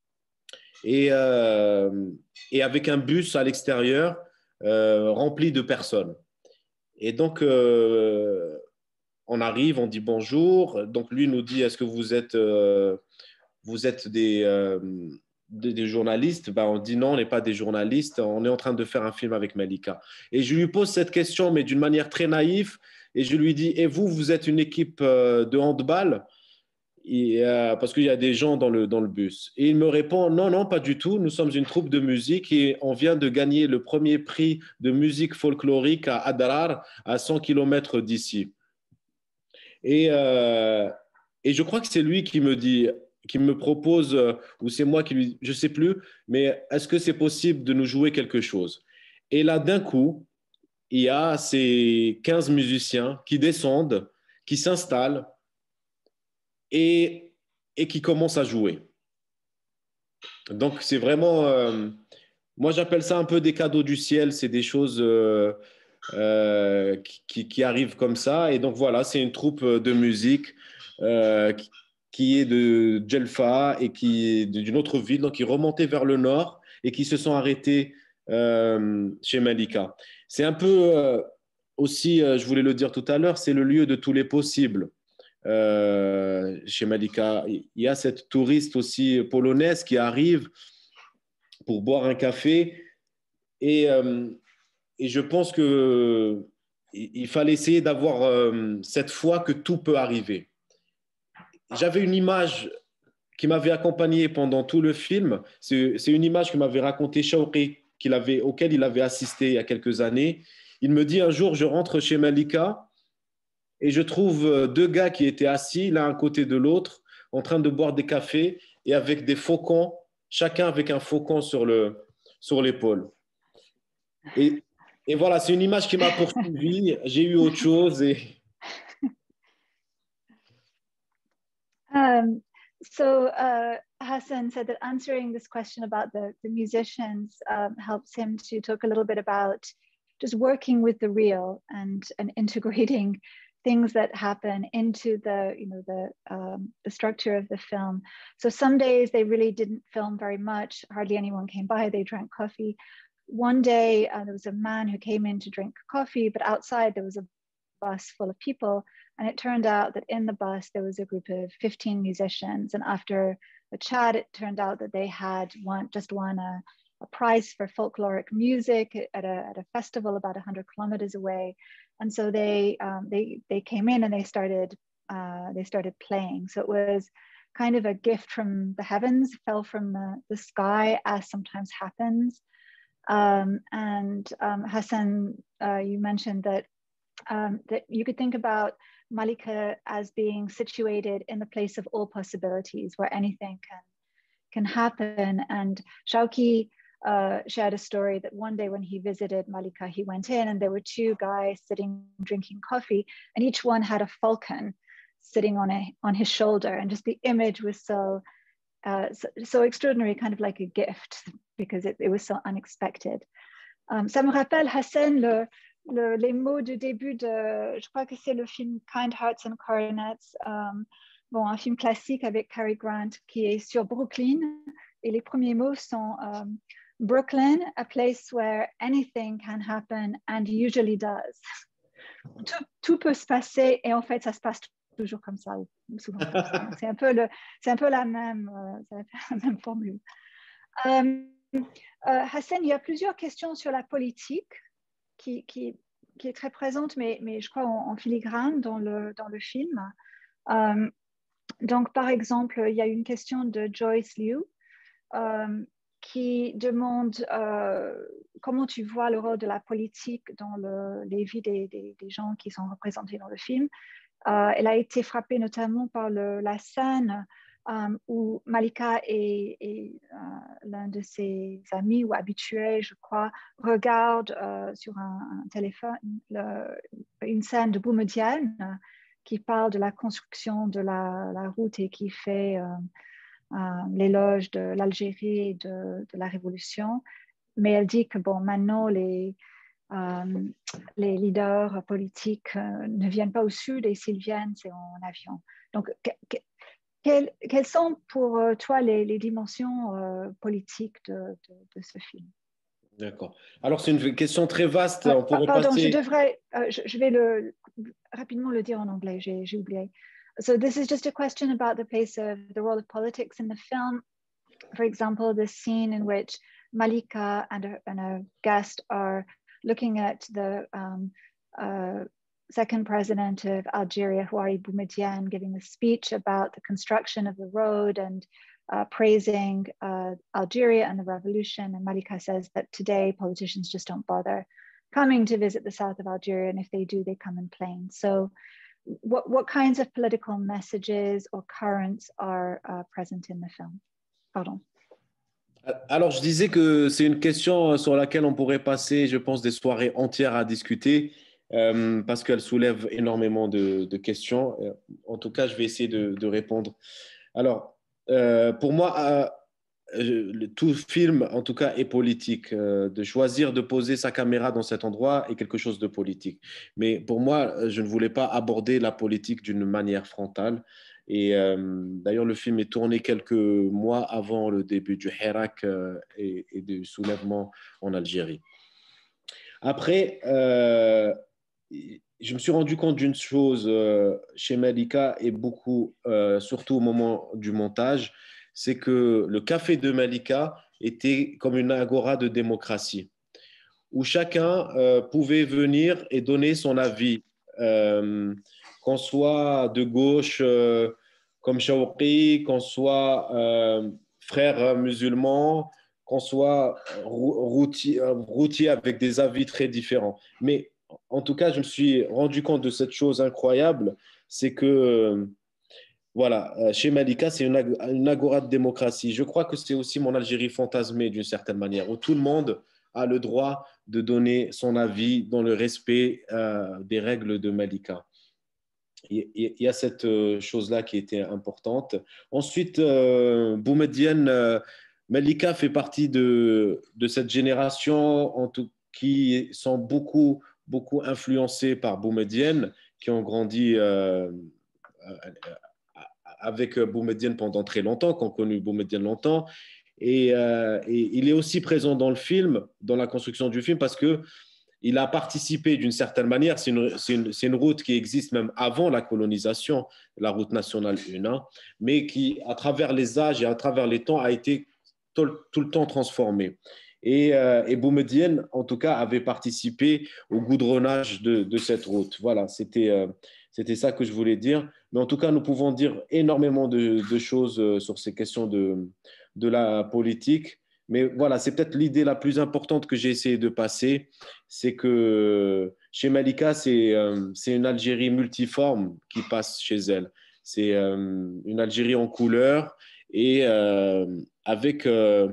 Et avec un bus à l'extérieur rempli de personnes. Et donc, on arrive, on dit bonjour. Donc, lui nous dit, est-ce que vous êtes des journalistes? Ben, on dit non, on n'est pas des journalistes. On est en train de faire un film avec Malika. Et je lui pose cette question, mais d'une manière très naïve. Et je lui dis, et vous, vous êtes une équipe de handball? Parce qu'il y a des gens dans le bus. Et il me répond, non, non, pas du tout. Nous sommes une troupe de musique et on vient de gagner le premier prix de musique folklorique à Adrar, à 100 km d'ici. Et je crois que c'est lui qui me dit, qui me propose, ou c'est moi qui lui, je sais plus, mais est-ce que c'est possible de nous jouer quelque chose? Et là, d'un coup, il y a ces 15 musiciens qui descendent, qui s'installent et qui commencent à jouer. Donc, c'est vraiment, moi j'appelle ça un peu des cadeaux du ciel, c'est des choses qui arrivent comme ça. Et donc voilà, c'est une troupe de musique euh, qui est de Djelfa et qui est d'une autre ville, donc qui remontaient vers le nord et qui se sont arrêtés chez Malika. C'est un peu aussi, je voulais le dire tout à l'heure, c'est le lieu de tous les possibles. Chez Malika, il y a cette touriste aussi polonaise qui arrive pour boire un café et, et je pense que il fallait essayer d'avoir cette foi que tout peut arriver. J'avais une image qui m'avait accompagné pendant tout le film. C'est une image que m'avait raconté Shawqi, auquel il avait assisté il y a quelques années. Il me dit un jour, je rentre chez Malika et je trouve deux gars qui étaient assis l'un à côté de l'autre, en train de boire des cafés et avec des faucons, chacun avec un faucon sur l'épaule. Et voilà, c'est une image qui m'a poursuivi. J'ai eu autre chose. Hassan said that answering this question about the musicians helps him to talk a little bit about just working with the real and integrating things that happen into the structure of the film. So some days they really didn't film very much. Hardly anyone came by. They drank coffee. One day there was a man who came in to drink coffee, but outside there was a bus full of people. And it turned out that in the bus, there was a group of 15 musicians. And after a chat, it turned out that they had just won a prize for folkloric music at a festival about 100 kilometers away. And so they came in and they started playing. So it was kind of a gift from the heavens, fell from the sky, as sometimes happens. Hassan, you mentioned that you could think about Malika as being situated in the place of all possibilities, where anything can happen. And Shawqi shared a story that one day when he visited Malika, he went in and there were two guys sitting drinking coffee, and each one had a falcon sitting on his shoulder, and just the image was so extraordinary, kind of like a gift, because it was so unexpected. Ça me rappelle, Hassan, les mots du début je crois que c'est le film Kind Hearts and Coronets, un film classique avec Cary Grant qui est sur Brooklyn, et les premiers mots sont Brooklyn, a place where anything can happen and usually does. Tout peut se passer, et en fait ça se passe toujours comme ça, souvent comme ça. C'est un peu la même formule. Hassan, il y a plusieurs questions sur la politique qui est très présente, mais je crois en filigrane dans le film. Donc, par exemple, il y a une question de Joyce Liu qui demande comment tu vois le rôle de la politique dans les vies des gens qui sont représentés dans le film. Elle a été frappée notamment par la scène où Malika et l'un de ses amis ou habitués, je crois, regardent sur un téléphone une scène de Boumedienne qui parle de la construction de la route et qui fait l'éloge de l'Algérie et de la Révolution. Mais elle dit que bon, maintenant, les leaders politiques ne viennent pas au sud et s'ils viennent, c'est en avion. Donc, quelles sont pour toi les dimensions politiques de ce film? D'accord. Alors, c'est une question très vaste. On pourrait Pardon, passer. je vais rapidement le dire en anglais, j'ai oublié. So this is just a question about the place of the role of politics in the film. For example, the scene in which Malika and a guest are looking at the second president of Algeria, Houari Boumediene, giving a speech about the construction of the road and praising Algeria and the revolution. And Malika says that today politicians just don't bother coming to visit the south of Algeria, and if they do, they come in planes. So what kinds of political messages or currents are present in the film? Pardon. Alors, je disais que c'est une question sur laquelle on pourrait passer, je pense, des soirées entières à discuter parce qu'elle soulève énormément de questions. En tout cas, je vais essayer de répondre. Alors, pour moi, tout film, en tout cas, est politique. De choisir de poser sa caméra dans cet endroit est quelque chose de politique. Mais pour moi, je ne voulais pas aborder la politique d'une manière frontale. Et d'ailleurs, le film est tourné quelques mois avant le début du Hirak et du soulèvement en Algérie. Après, je me suis rendu compte d'une chose chez Malika et beaucoup, surtout au moment du montage, c'est que le café de Malika était comme une agora de démocratie, où chacun pouvait venir et donner son avis, qu'on soit de gauche comme Shawqi, qu'on soit frère musulman, qu'on soit routier avec des avis très différents. Mais en tout cas, je me suis rendu compte de cette chose incroyable, c'est que voilà, chez Malika, c'est une agora de démocratie. Je crois que c'est aussi mon Algérie fantasmée d'une certaine manière, où tout le monde a le droit de donner son avis dans le respect des règles de Malika. Il y a cette chose-là qui était importante. Ensuite, Boumediene, Malika fait partie de cette génération qui sont beaucoup influencés par Boumediene, qui ont grandi avec Boumediene pendant très longtemps, qui ont connu Boumediene longtemps. Et il est aussi présent dans le film, dans la construction du film, parce que il a participé d'une certaine manière. C'est une route qui existe même avant la colonisation, la route nationale 1, mais qui, à travers les âges et à travers les temps, a été tout le temps transformée. Et Boumediene, en tout cas, avait participé au goudronnage de cette route. Voilà, c'était ça que je voulais dire. Mais en tout cas, nous pouvons dire énormément de choses sur ces questions de la politique. Mais voilà, c'est peut-être l'idée la plus importante que j'ai essayé de passer, c'est que chez Malika, c'est une Algérie multiforme qui passe chez elle. C'est une Algérie en couleur et avec,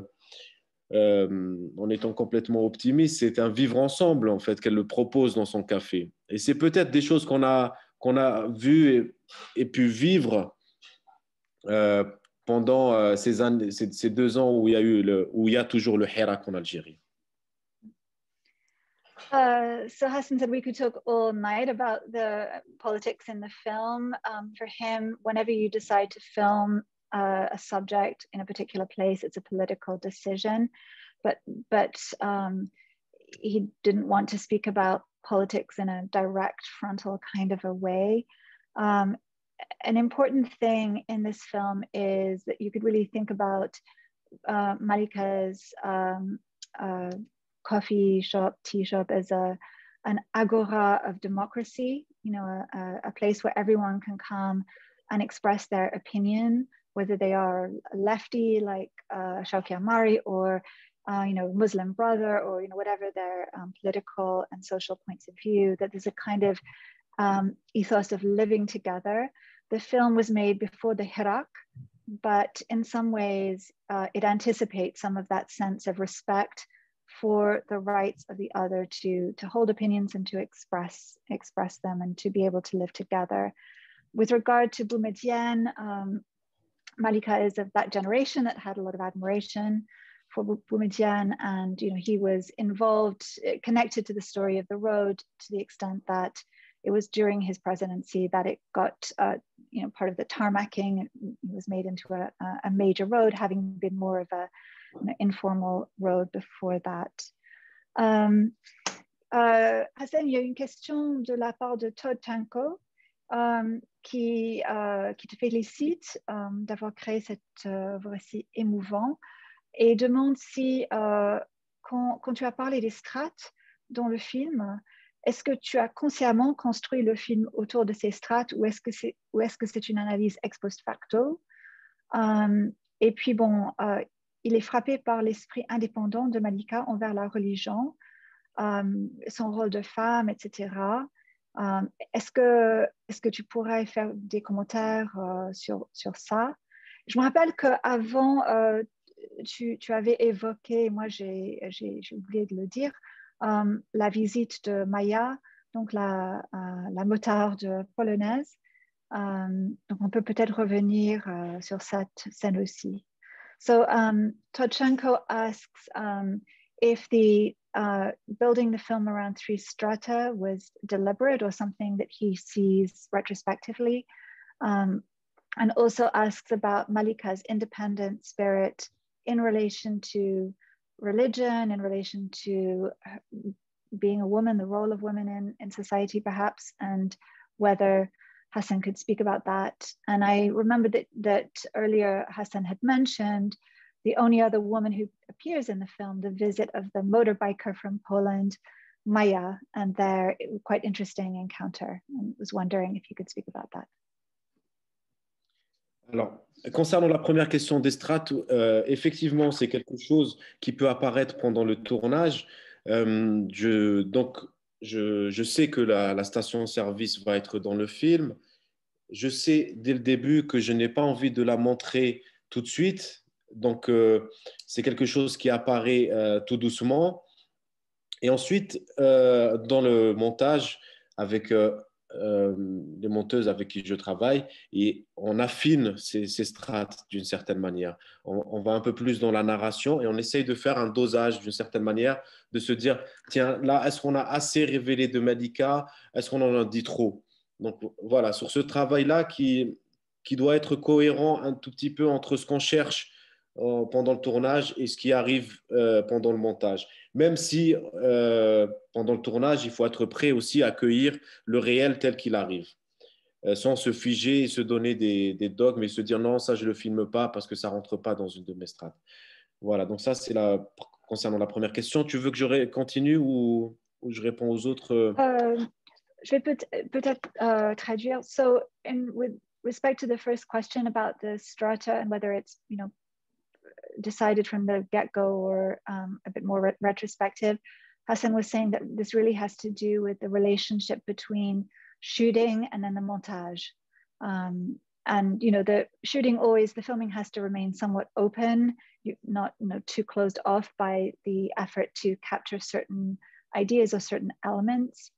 en étant complètement optimiste, c'est un vivre ensemble en fait qu'elle le propose dans son café. Et c'est peut-être des choses qu'on a vues et pu vivre euh, pendant ces 2 ans où il y a toujours le Hirak en Algérie. So Hassan said we could talk all night about the politics in the film. For him, whenever you decide to film a subject in a particular place, it's a political decision. But he didn't want to speak about politics in a direct frontal kind of a way. an important thing in this film is that you could really think about Malika's coffee shop, tea shop as an agora of democracy, you know, a place where everyone can come and express their opinion, whether they are lefty like Shawki Amari or you know, Muslim brother, or you know, whatever their political and social points of view, that there's a kind of ethos of living together. The film was made before the Hirak, but in some ways it anticipates some of that sense of respect for the rights of the other to hold opinions and to express them and to be able to live together. With regard to Boumediene, Malika is of that generation that had a lot of admiration for Boumediene, and you know, he was involved, connected to the story of the road to the extent that it was during his presidency that it got, you know, part of the tarmacking. It was made into a major road, having been more of a informal road before that. Hassan, il y a une question de la part de Todd Tanko qui te félicite d'avoir créé cet récit émouvant et demande si, quand tu as parlé des strates dans le film, est-ce que tu as consciemment construit le film autour de ces strates ou est-ce que c'est une analyse ex post facto? Et puis bon, il est frappé par l'esprit indépendant de Malika envers la religion, son rôle de femme, etc. Est-ce que tu pourrais faire des commentaires sur ça? Je me rappelle qu'avant, tu avais évoqué, moi j'ai oublié de le dire, la visite de Maya, donc la motarde polonaise. Donc on peut peut-être revenir sur cette scène aussi. So Todchenko asks if the building the film around three strata was deliberate or something that he sees retrospectively, and also asks about Malika's independent spirit in relation to religion, in relation to being a woman, the role of women in society perhaps, and whether Hassan could speak about that. And I remember that earlier Hassan had mentioned the only other woman who appears in the film, the visit of the motorbiker from Poland, Maya, and their quite interesting encounter. I was wondering if you could speak about that. Alors, concernant la première question des strates, effectivement, c'est quelque chose qui peut apparaître pendant le tournage. Donc, je sais que la station-service va être dans le film. Je sais dès le début que je n'ai pas envie de la montrer tout de suite. Donc, c'est quelque chose qui apparaît tout doucement. Et ensuite, dans le montage, avec les monteuses avec qui je travaille, et on affine ces strates d'une certaine manière. On va un peu plus dans la narration et on essaye de faire un dosage d'une certaine manière, de se dire, tiens, là, est-ce qu'on a assez révélé de Malika? Est-ce qu'on en a dit trop? Donc voilà, sur ce travail-là qui doit être cohérent un tout petit peu entre ce qu'on cherche pendant le tournage et ce qui arrive pendant le montage. Même si pendant le tournage, il faut être prêt aussi à accueillir le réel tel qu'il arrive, sans se figer et se donner des dogmes et se dire non, ça je ne le filme pas parce que ça ne rentre pas dans une de mes strates. Voilà, donc ça c'est concernant la première question. Tu veux que je continue ou je réponds aux autres? Je vais peut-être traduire. So, with respect to the first question about the strata and whether it's, you know, decided from the get-go or a bit more retrospective, Hassan was saying that this really has to do with the relationship between shooting and then the montage. And you know, the filming has to remain somewhat open, not too closed off by the effort to capture certain ideas or certain elements.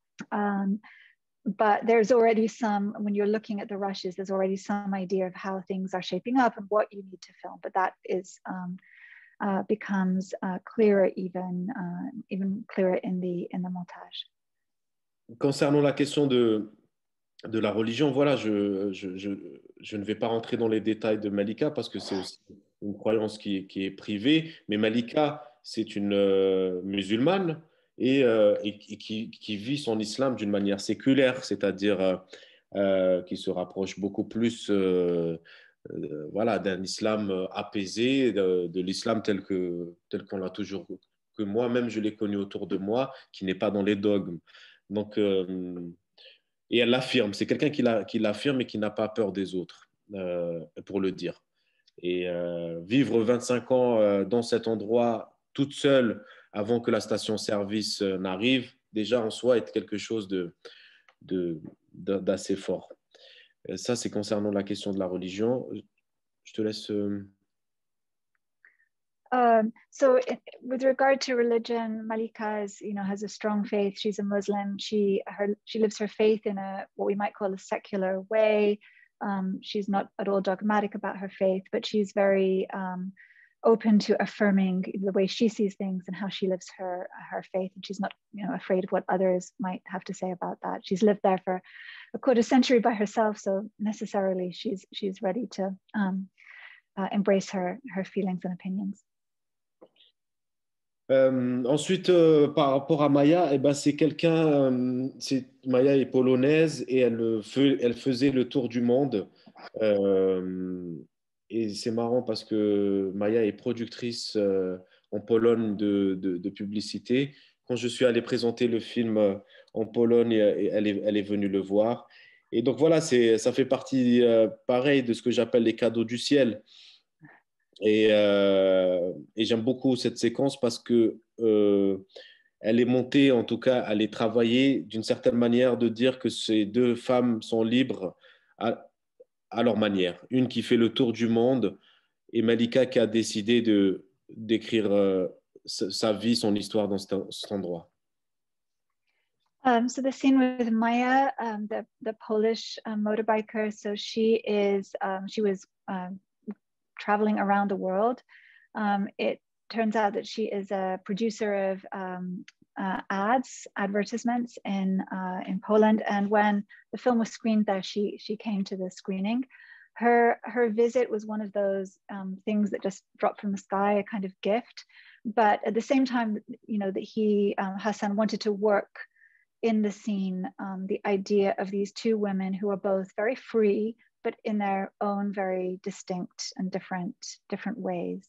But there's already when you're looking at the rushes, there's already some idea of how things are shaping up and what you need to film. But that becomes clearer, even clearer in the montage. Concernant la question de la religion, voilà, je ne vais pas rentrer dans les détails de Malika parce que c'est aussi une croyance qui est privée. Mais Malika, c'est une musulmane et qui vit son islam d'une manière séculaire, c'est-à-dire qui se rapproche beaucoup plus voilà, d'un islam apaisé, de l'islam tel qu'on l'a toujours, que moi-même je l'ai connu autour de moi, qui n'est pas dans les dogmes. Donc, et elle l'affirme, c'est quelqu'un qui l'affirme et qui n'a pas peur des autres, pour le dire. Et vivre 25 ans dans cet endroit toute seule avant que la station-service n'arrive, déjà en soi est quelque chose d'assez fort. Ça, c'est concernant la question de la religion. Je te laisse. With regard to religion, Malika is, has a strong faith. She's a Muslim. She lives her faith in what we might call a secular way. She's not at all dogmatic about her faith, but she's very open to affirming the way she sees things and how she lives her faith. And she's not, afraid of what others might have to say about that. She's lived there for a quarter century by herself, so necessarily she's ready to embrace her feelings and opinions. Ensuite, par rapport à Maya, eh ben, c'est quelqu'un, Maya est polonaise et elle faisait le tour du monde. Et c'est marrant parce que Maya est productrice en Pologne de publicité. Quand je suis allé présenter le film en Pologne, elle est venue le voir. Et donc voilà, ça fait partie pareil de ce que j'appelle les cadeaux du ciel. Et j'aime beaucoup cette séquence parce que elle est montée, en tout cas, elle est travaillée d'une certaine manière de dire que ces deux femmes sont libres à leur manière. Une qui fait le tour du monde et Malika qui a décidé d'écrire sa vie, son histoire dans cet endroit. So the scene with Maya, the Polish motorbiker, so she was traveling around the world. It turns out that she is a producer of advertisements in Poland. And when the film was screened there, she came to the screening. Her visit was one of those things that just dropped from the sky, a kind of gift. But at the same time, that Hassan wanted to work in the scene, the idea of these two women who are both very free, but in their own very distinct and different ways.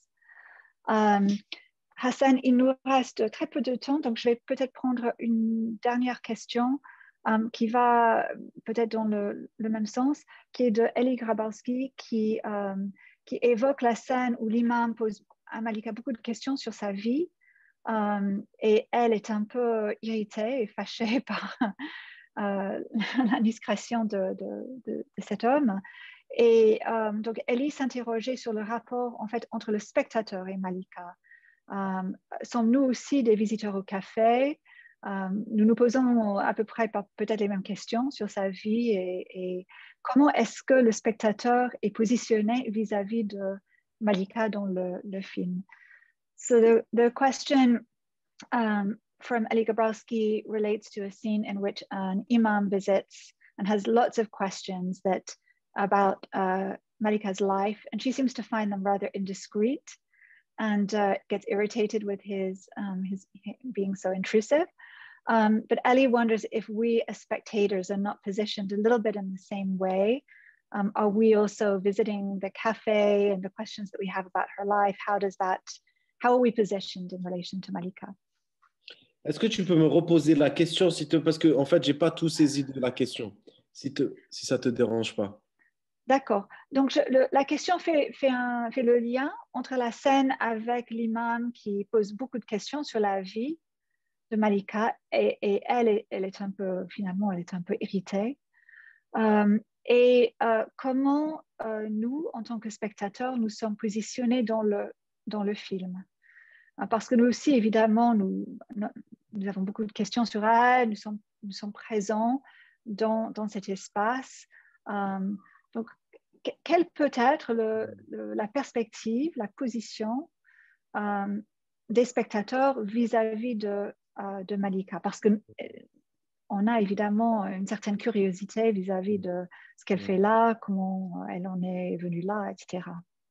Hassan, il nous reste très peu de temps, donc je vais peut-être prendre une dernière question qui va peut-être dans le même sens, qui est de Elie Grabowski, qui évoque la scène où l'imam pose à Malika beaucoup de questions sur sa vie, et elle est un peu irritée et fâchée par l'indiscrétion de cet homme. Et donc, Elie s'interrogeait sur le rapport en fait entre le spectateur et Malika. Sommes-nous aussi des visiteurs au café? Nous nous posons à peu près peut-être les mêmes questions sur sa vie et comment est-ce que le spectateur est positionné vis-à-vis de Malika dans le film. So the question from Elie Grabowski relates to a scene in which an imam visits and has lots of questions about Malika's life, and she seems to find them rather indiscreet and gets irritated with his being so intrusive. But Elie wonders if we as spectators are not positioned a little bit in the same way. Are we also visiting the cafe and the questions that we have about her life? How are we positioned in relation to Malika? Est-ce que tu peux me reposer la question, parce que en fait, j'ai pas tout saisi de la question, si ça te dérange pas. D'accord. Donc, la question fait le lien entre la scène avec l'imam qui pose beaucoup de questions sur la vie de Malika et elle est un peu, finalement, elle est un peu irritée. Comment nous, en tant que spectateurs, nous sommes positionnés dans le film. Parce que nous aussi, évidemment, nous avons beaucoup de questions sur elle, nous sommes présents dans cet espace. Donc, quelle peut être la perspective, la position des spectateurs vis-à-vis de Malika? Parce qu'on a évidemment une certaine curiosité vis-à-vis de ce qu'elle fait là, comment elle en est venue là, etc.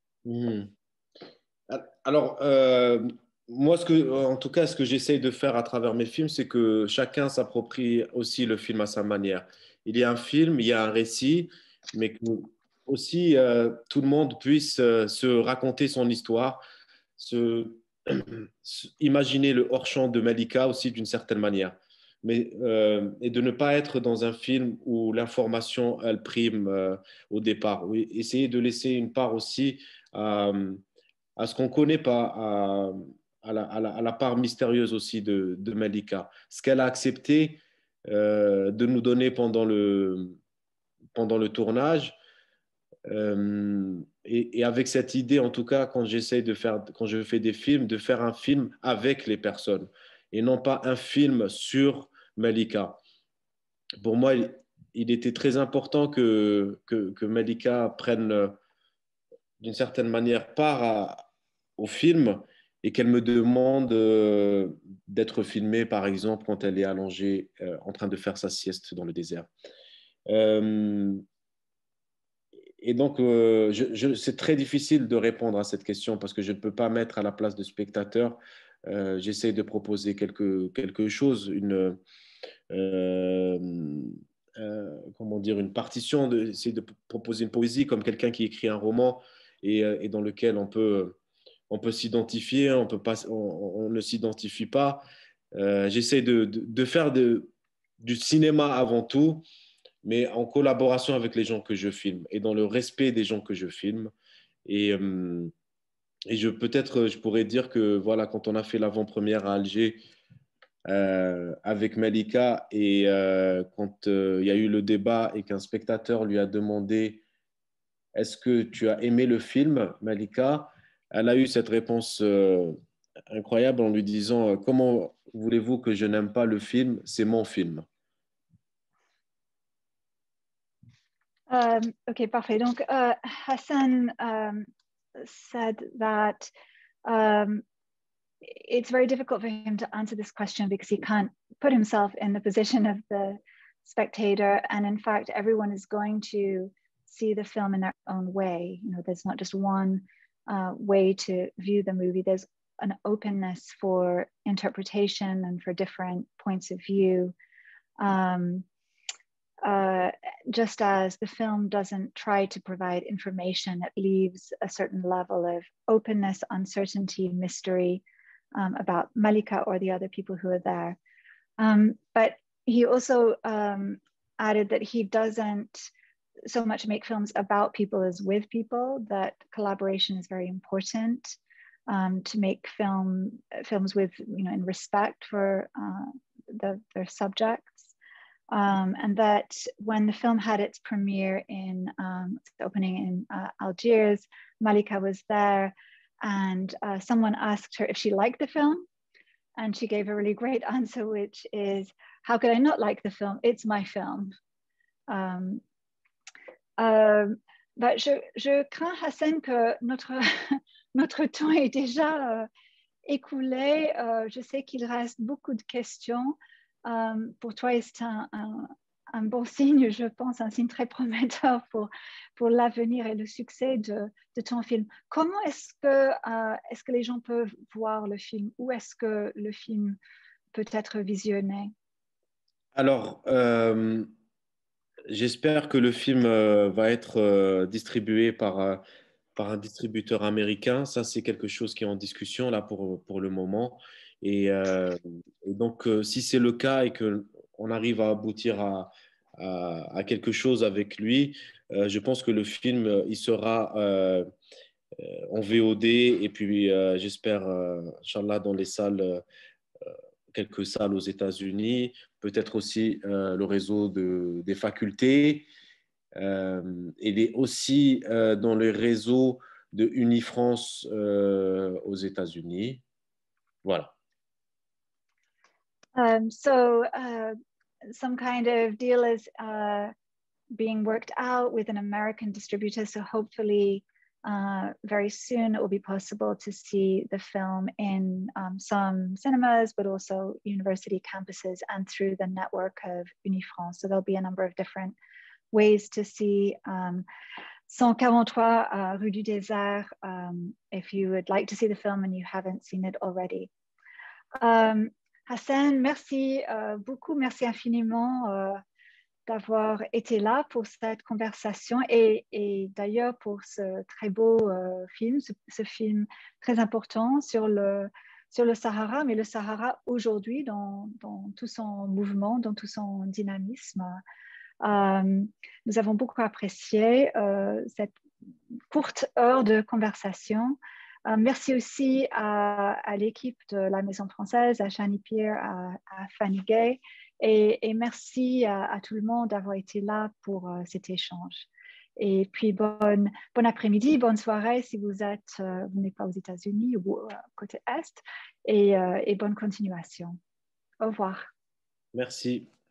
Alors, moi, en tout cas, ce que j'essaye de faire à travers mes films, c'est que chacun s'approprie aussi le film à sa manière. il y a un film, il y a un récit, mais que aussi tout le monde puisse se raconter son histoire, se, imaginer le hors-champ de Malika aussi d'une certaine manière. Mais, et de ne pas être dans un film où l'information, elle prime au départ. Oui, essayer de laisser une part aussi à ce qu'on ne connaît pas, à la part mystérieuse aussi de Malika. Ce qu'elle a accepté de nous donner pendant le tournage. Et avec cette idée, en tout cas, quand je fais des films, de faire un film avec les personnes et non pas un film sur Malika. Pour moi, il était très important que Malika prenne d'une certaine manière part au film et qu'elle me demande d'être filmée, par exemple, quand elle est allongée en train de faire sa sieste dans le désert. Euh, et donc, c'est très difficile de répondre à cette question parce que je ne peux pas mettre à la place de spectateur. J'essaie de proposer quelque chose, euh, comment dire, une partition, essayer de proposer une poésie comme quelqu'un qui écrit un roman et dans lequel on peut s'identifier, on ne s'identifie pas. J'essaie de faire du cinéma avant tout, mais en collaboration avec les gens que je filme et dans le respect des gens que je filme. Et, peut-être, je pourrais dire que voilà, quand on a fait l'avant-première à Alger avec Malika et quand il y a eu le débat et qu'un spectateur lui a demandé est-ce que tu as aimé le film, Malika? Elle a eu cette réponse incroyable en lui disant comment voulez-vous que je n'aime pas le film? C'est mon film. Okay, parfait. Donc, Hassan said that it's very difficult for him to answer this question because he can't put himself in the position of the spectator. And in fact, everyone is going to see the film in their own way. You know, there's not just one way to view the movie. There's an openness for interpretation and for different points of view. Just as the film doesn't try to provide information, it leaves a certain level of openness, uncertainty, mystery about Malika or the other people who are there. But he also added that he doesn't so much make films about people as with people, that collaboration is very important to make films with, you know, in respect for their subjects. And that when the film had its premiere in the opening in Algiers, Malika was there, and someone asked her if she liked the film, and she gave a really great answer, which is, "How could I not like the film? It's my film." Bah, je crains, Hassan, que notre temps est déjà écoulé. Je sais qu'il reste beaucoup de questions. Pour toi, c'est un bon signe, je pense, un signe très prometteur pour l'avenir et le succès de ton film. Comment est-ce que les gens peuvent voir le film? Où est-ce que le film peut être visionné? Alors, j'espère que le film va être distribué par un distributeur américain. Ça, c'est quelque chose qui est en discussion là pour le moment. Et donc, si c'est le cas et qu'on arrive à aboutir à quelque chose avec lui, je pense que le film, il sera en VOD et puis j'espère, Inch'Allah, dans les salles, quelques salles aux États-Unis, peut-être aussi le réseau des facultés. Il est aussi dans le réseau de Unifrance aux États-Unis. Voilà. So some kind of deal is being worked out with an American distributor. So hopefully very soon it will be possible to see the film in some cinemas, but also university campuses and through the network of Unifrance. So there'll be a number of different ways to see 143 Rue du Désert if you would like to see the film and you haven't seen it already. Hassan, merci beaucoup, merci infiniment d'avoir été là pour cette conversation et d'ailleurs pour ce très beau film, ce film très important sur le Sahara, mais le Sahara aujourd'hui dans tout son mouvement, dans tout son dynamisme. Nous avons beaucoup apprécié cette courte heure de conversation. Merci aussi à l'équipe de la Maison Française, à Shani Pierre, à Fanny Gay, et merci à tout le monde d'avoir été là pour cet échange. Et puis, bon après-midi, bonne soirée si vous n'êtes pas aux États-Unis ou côté Est, et bonne continuation. Au revoir. Merci.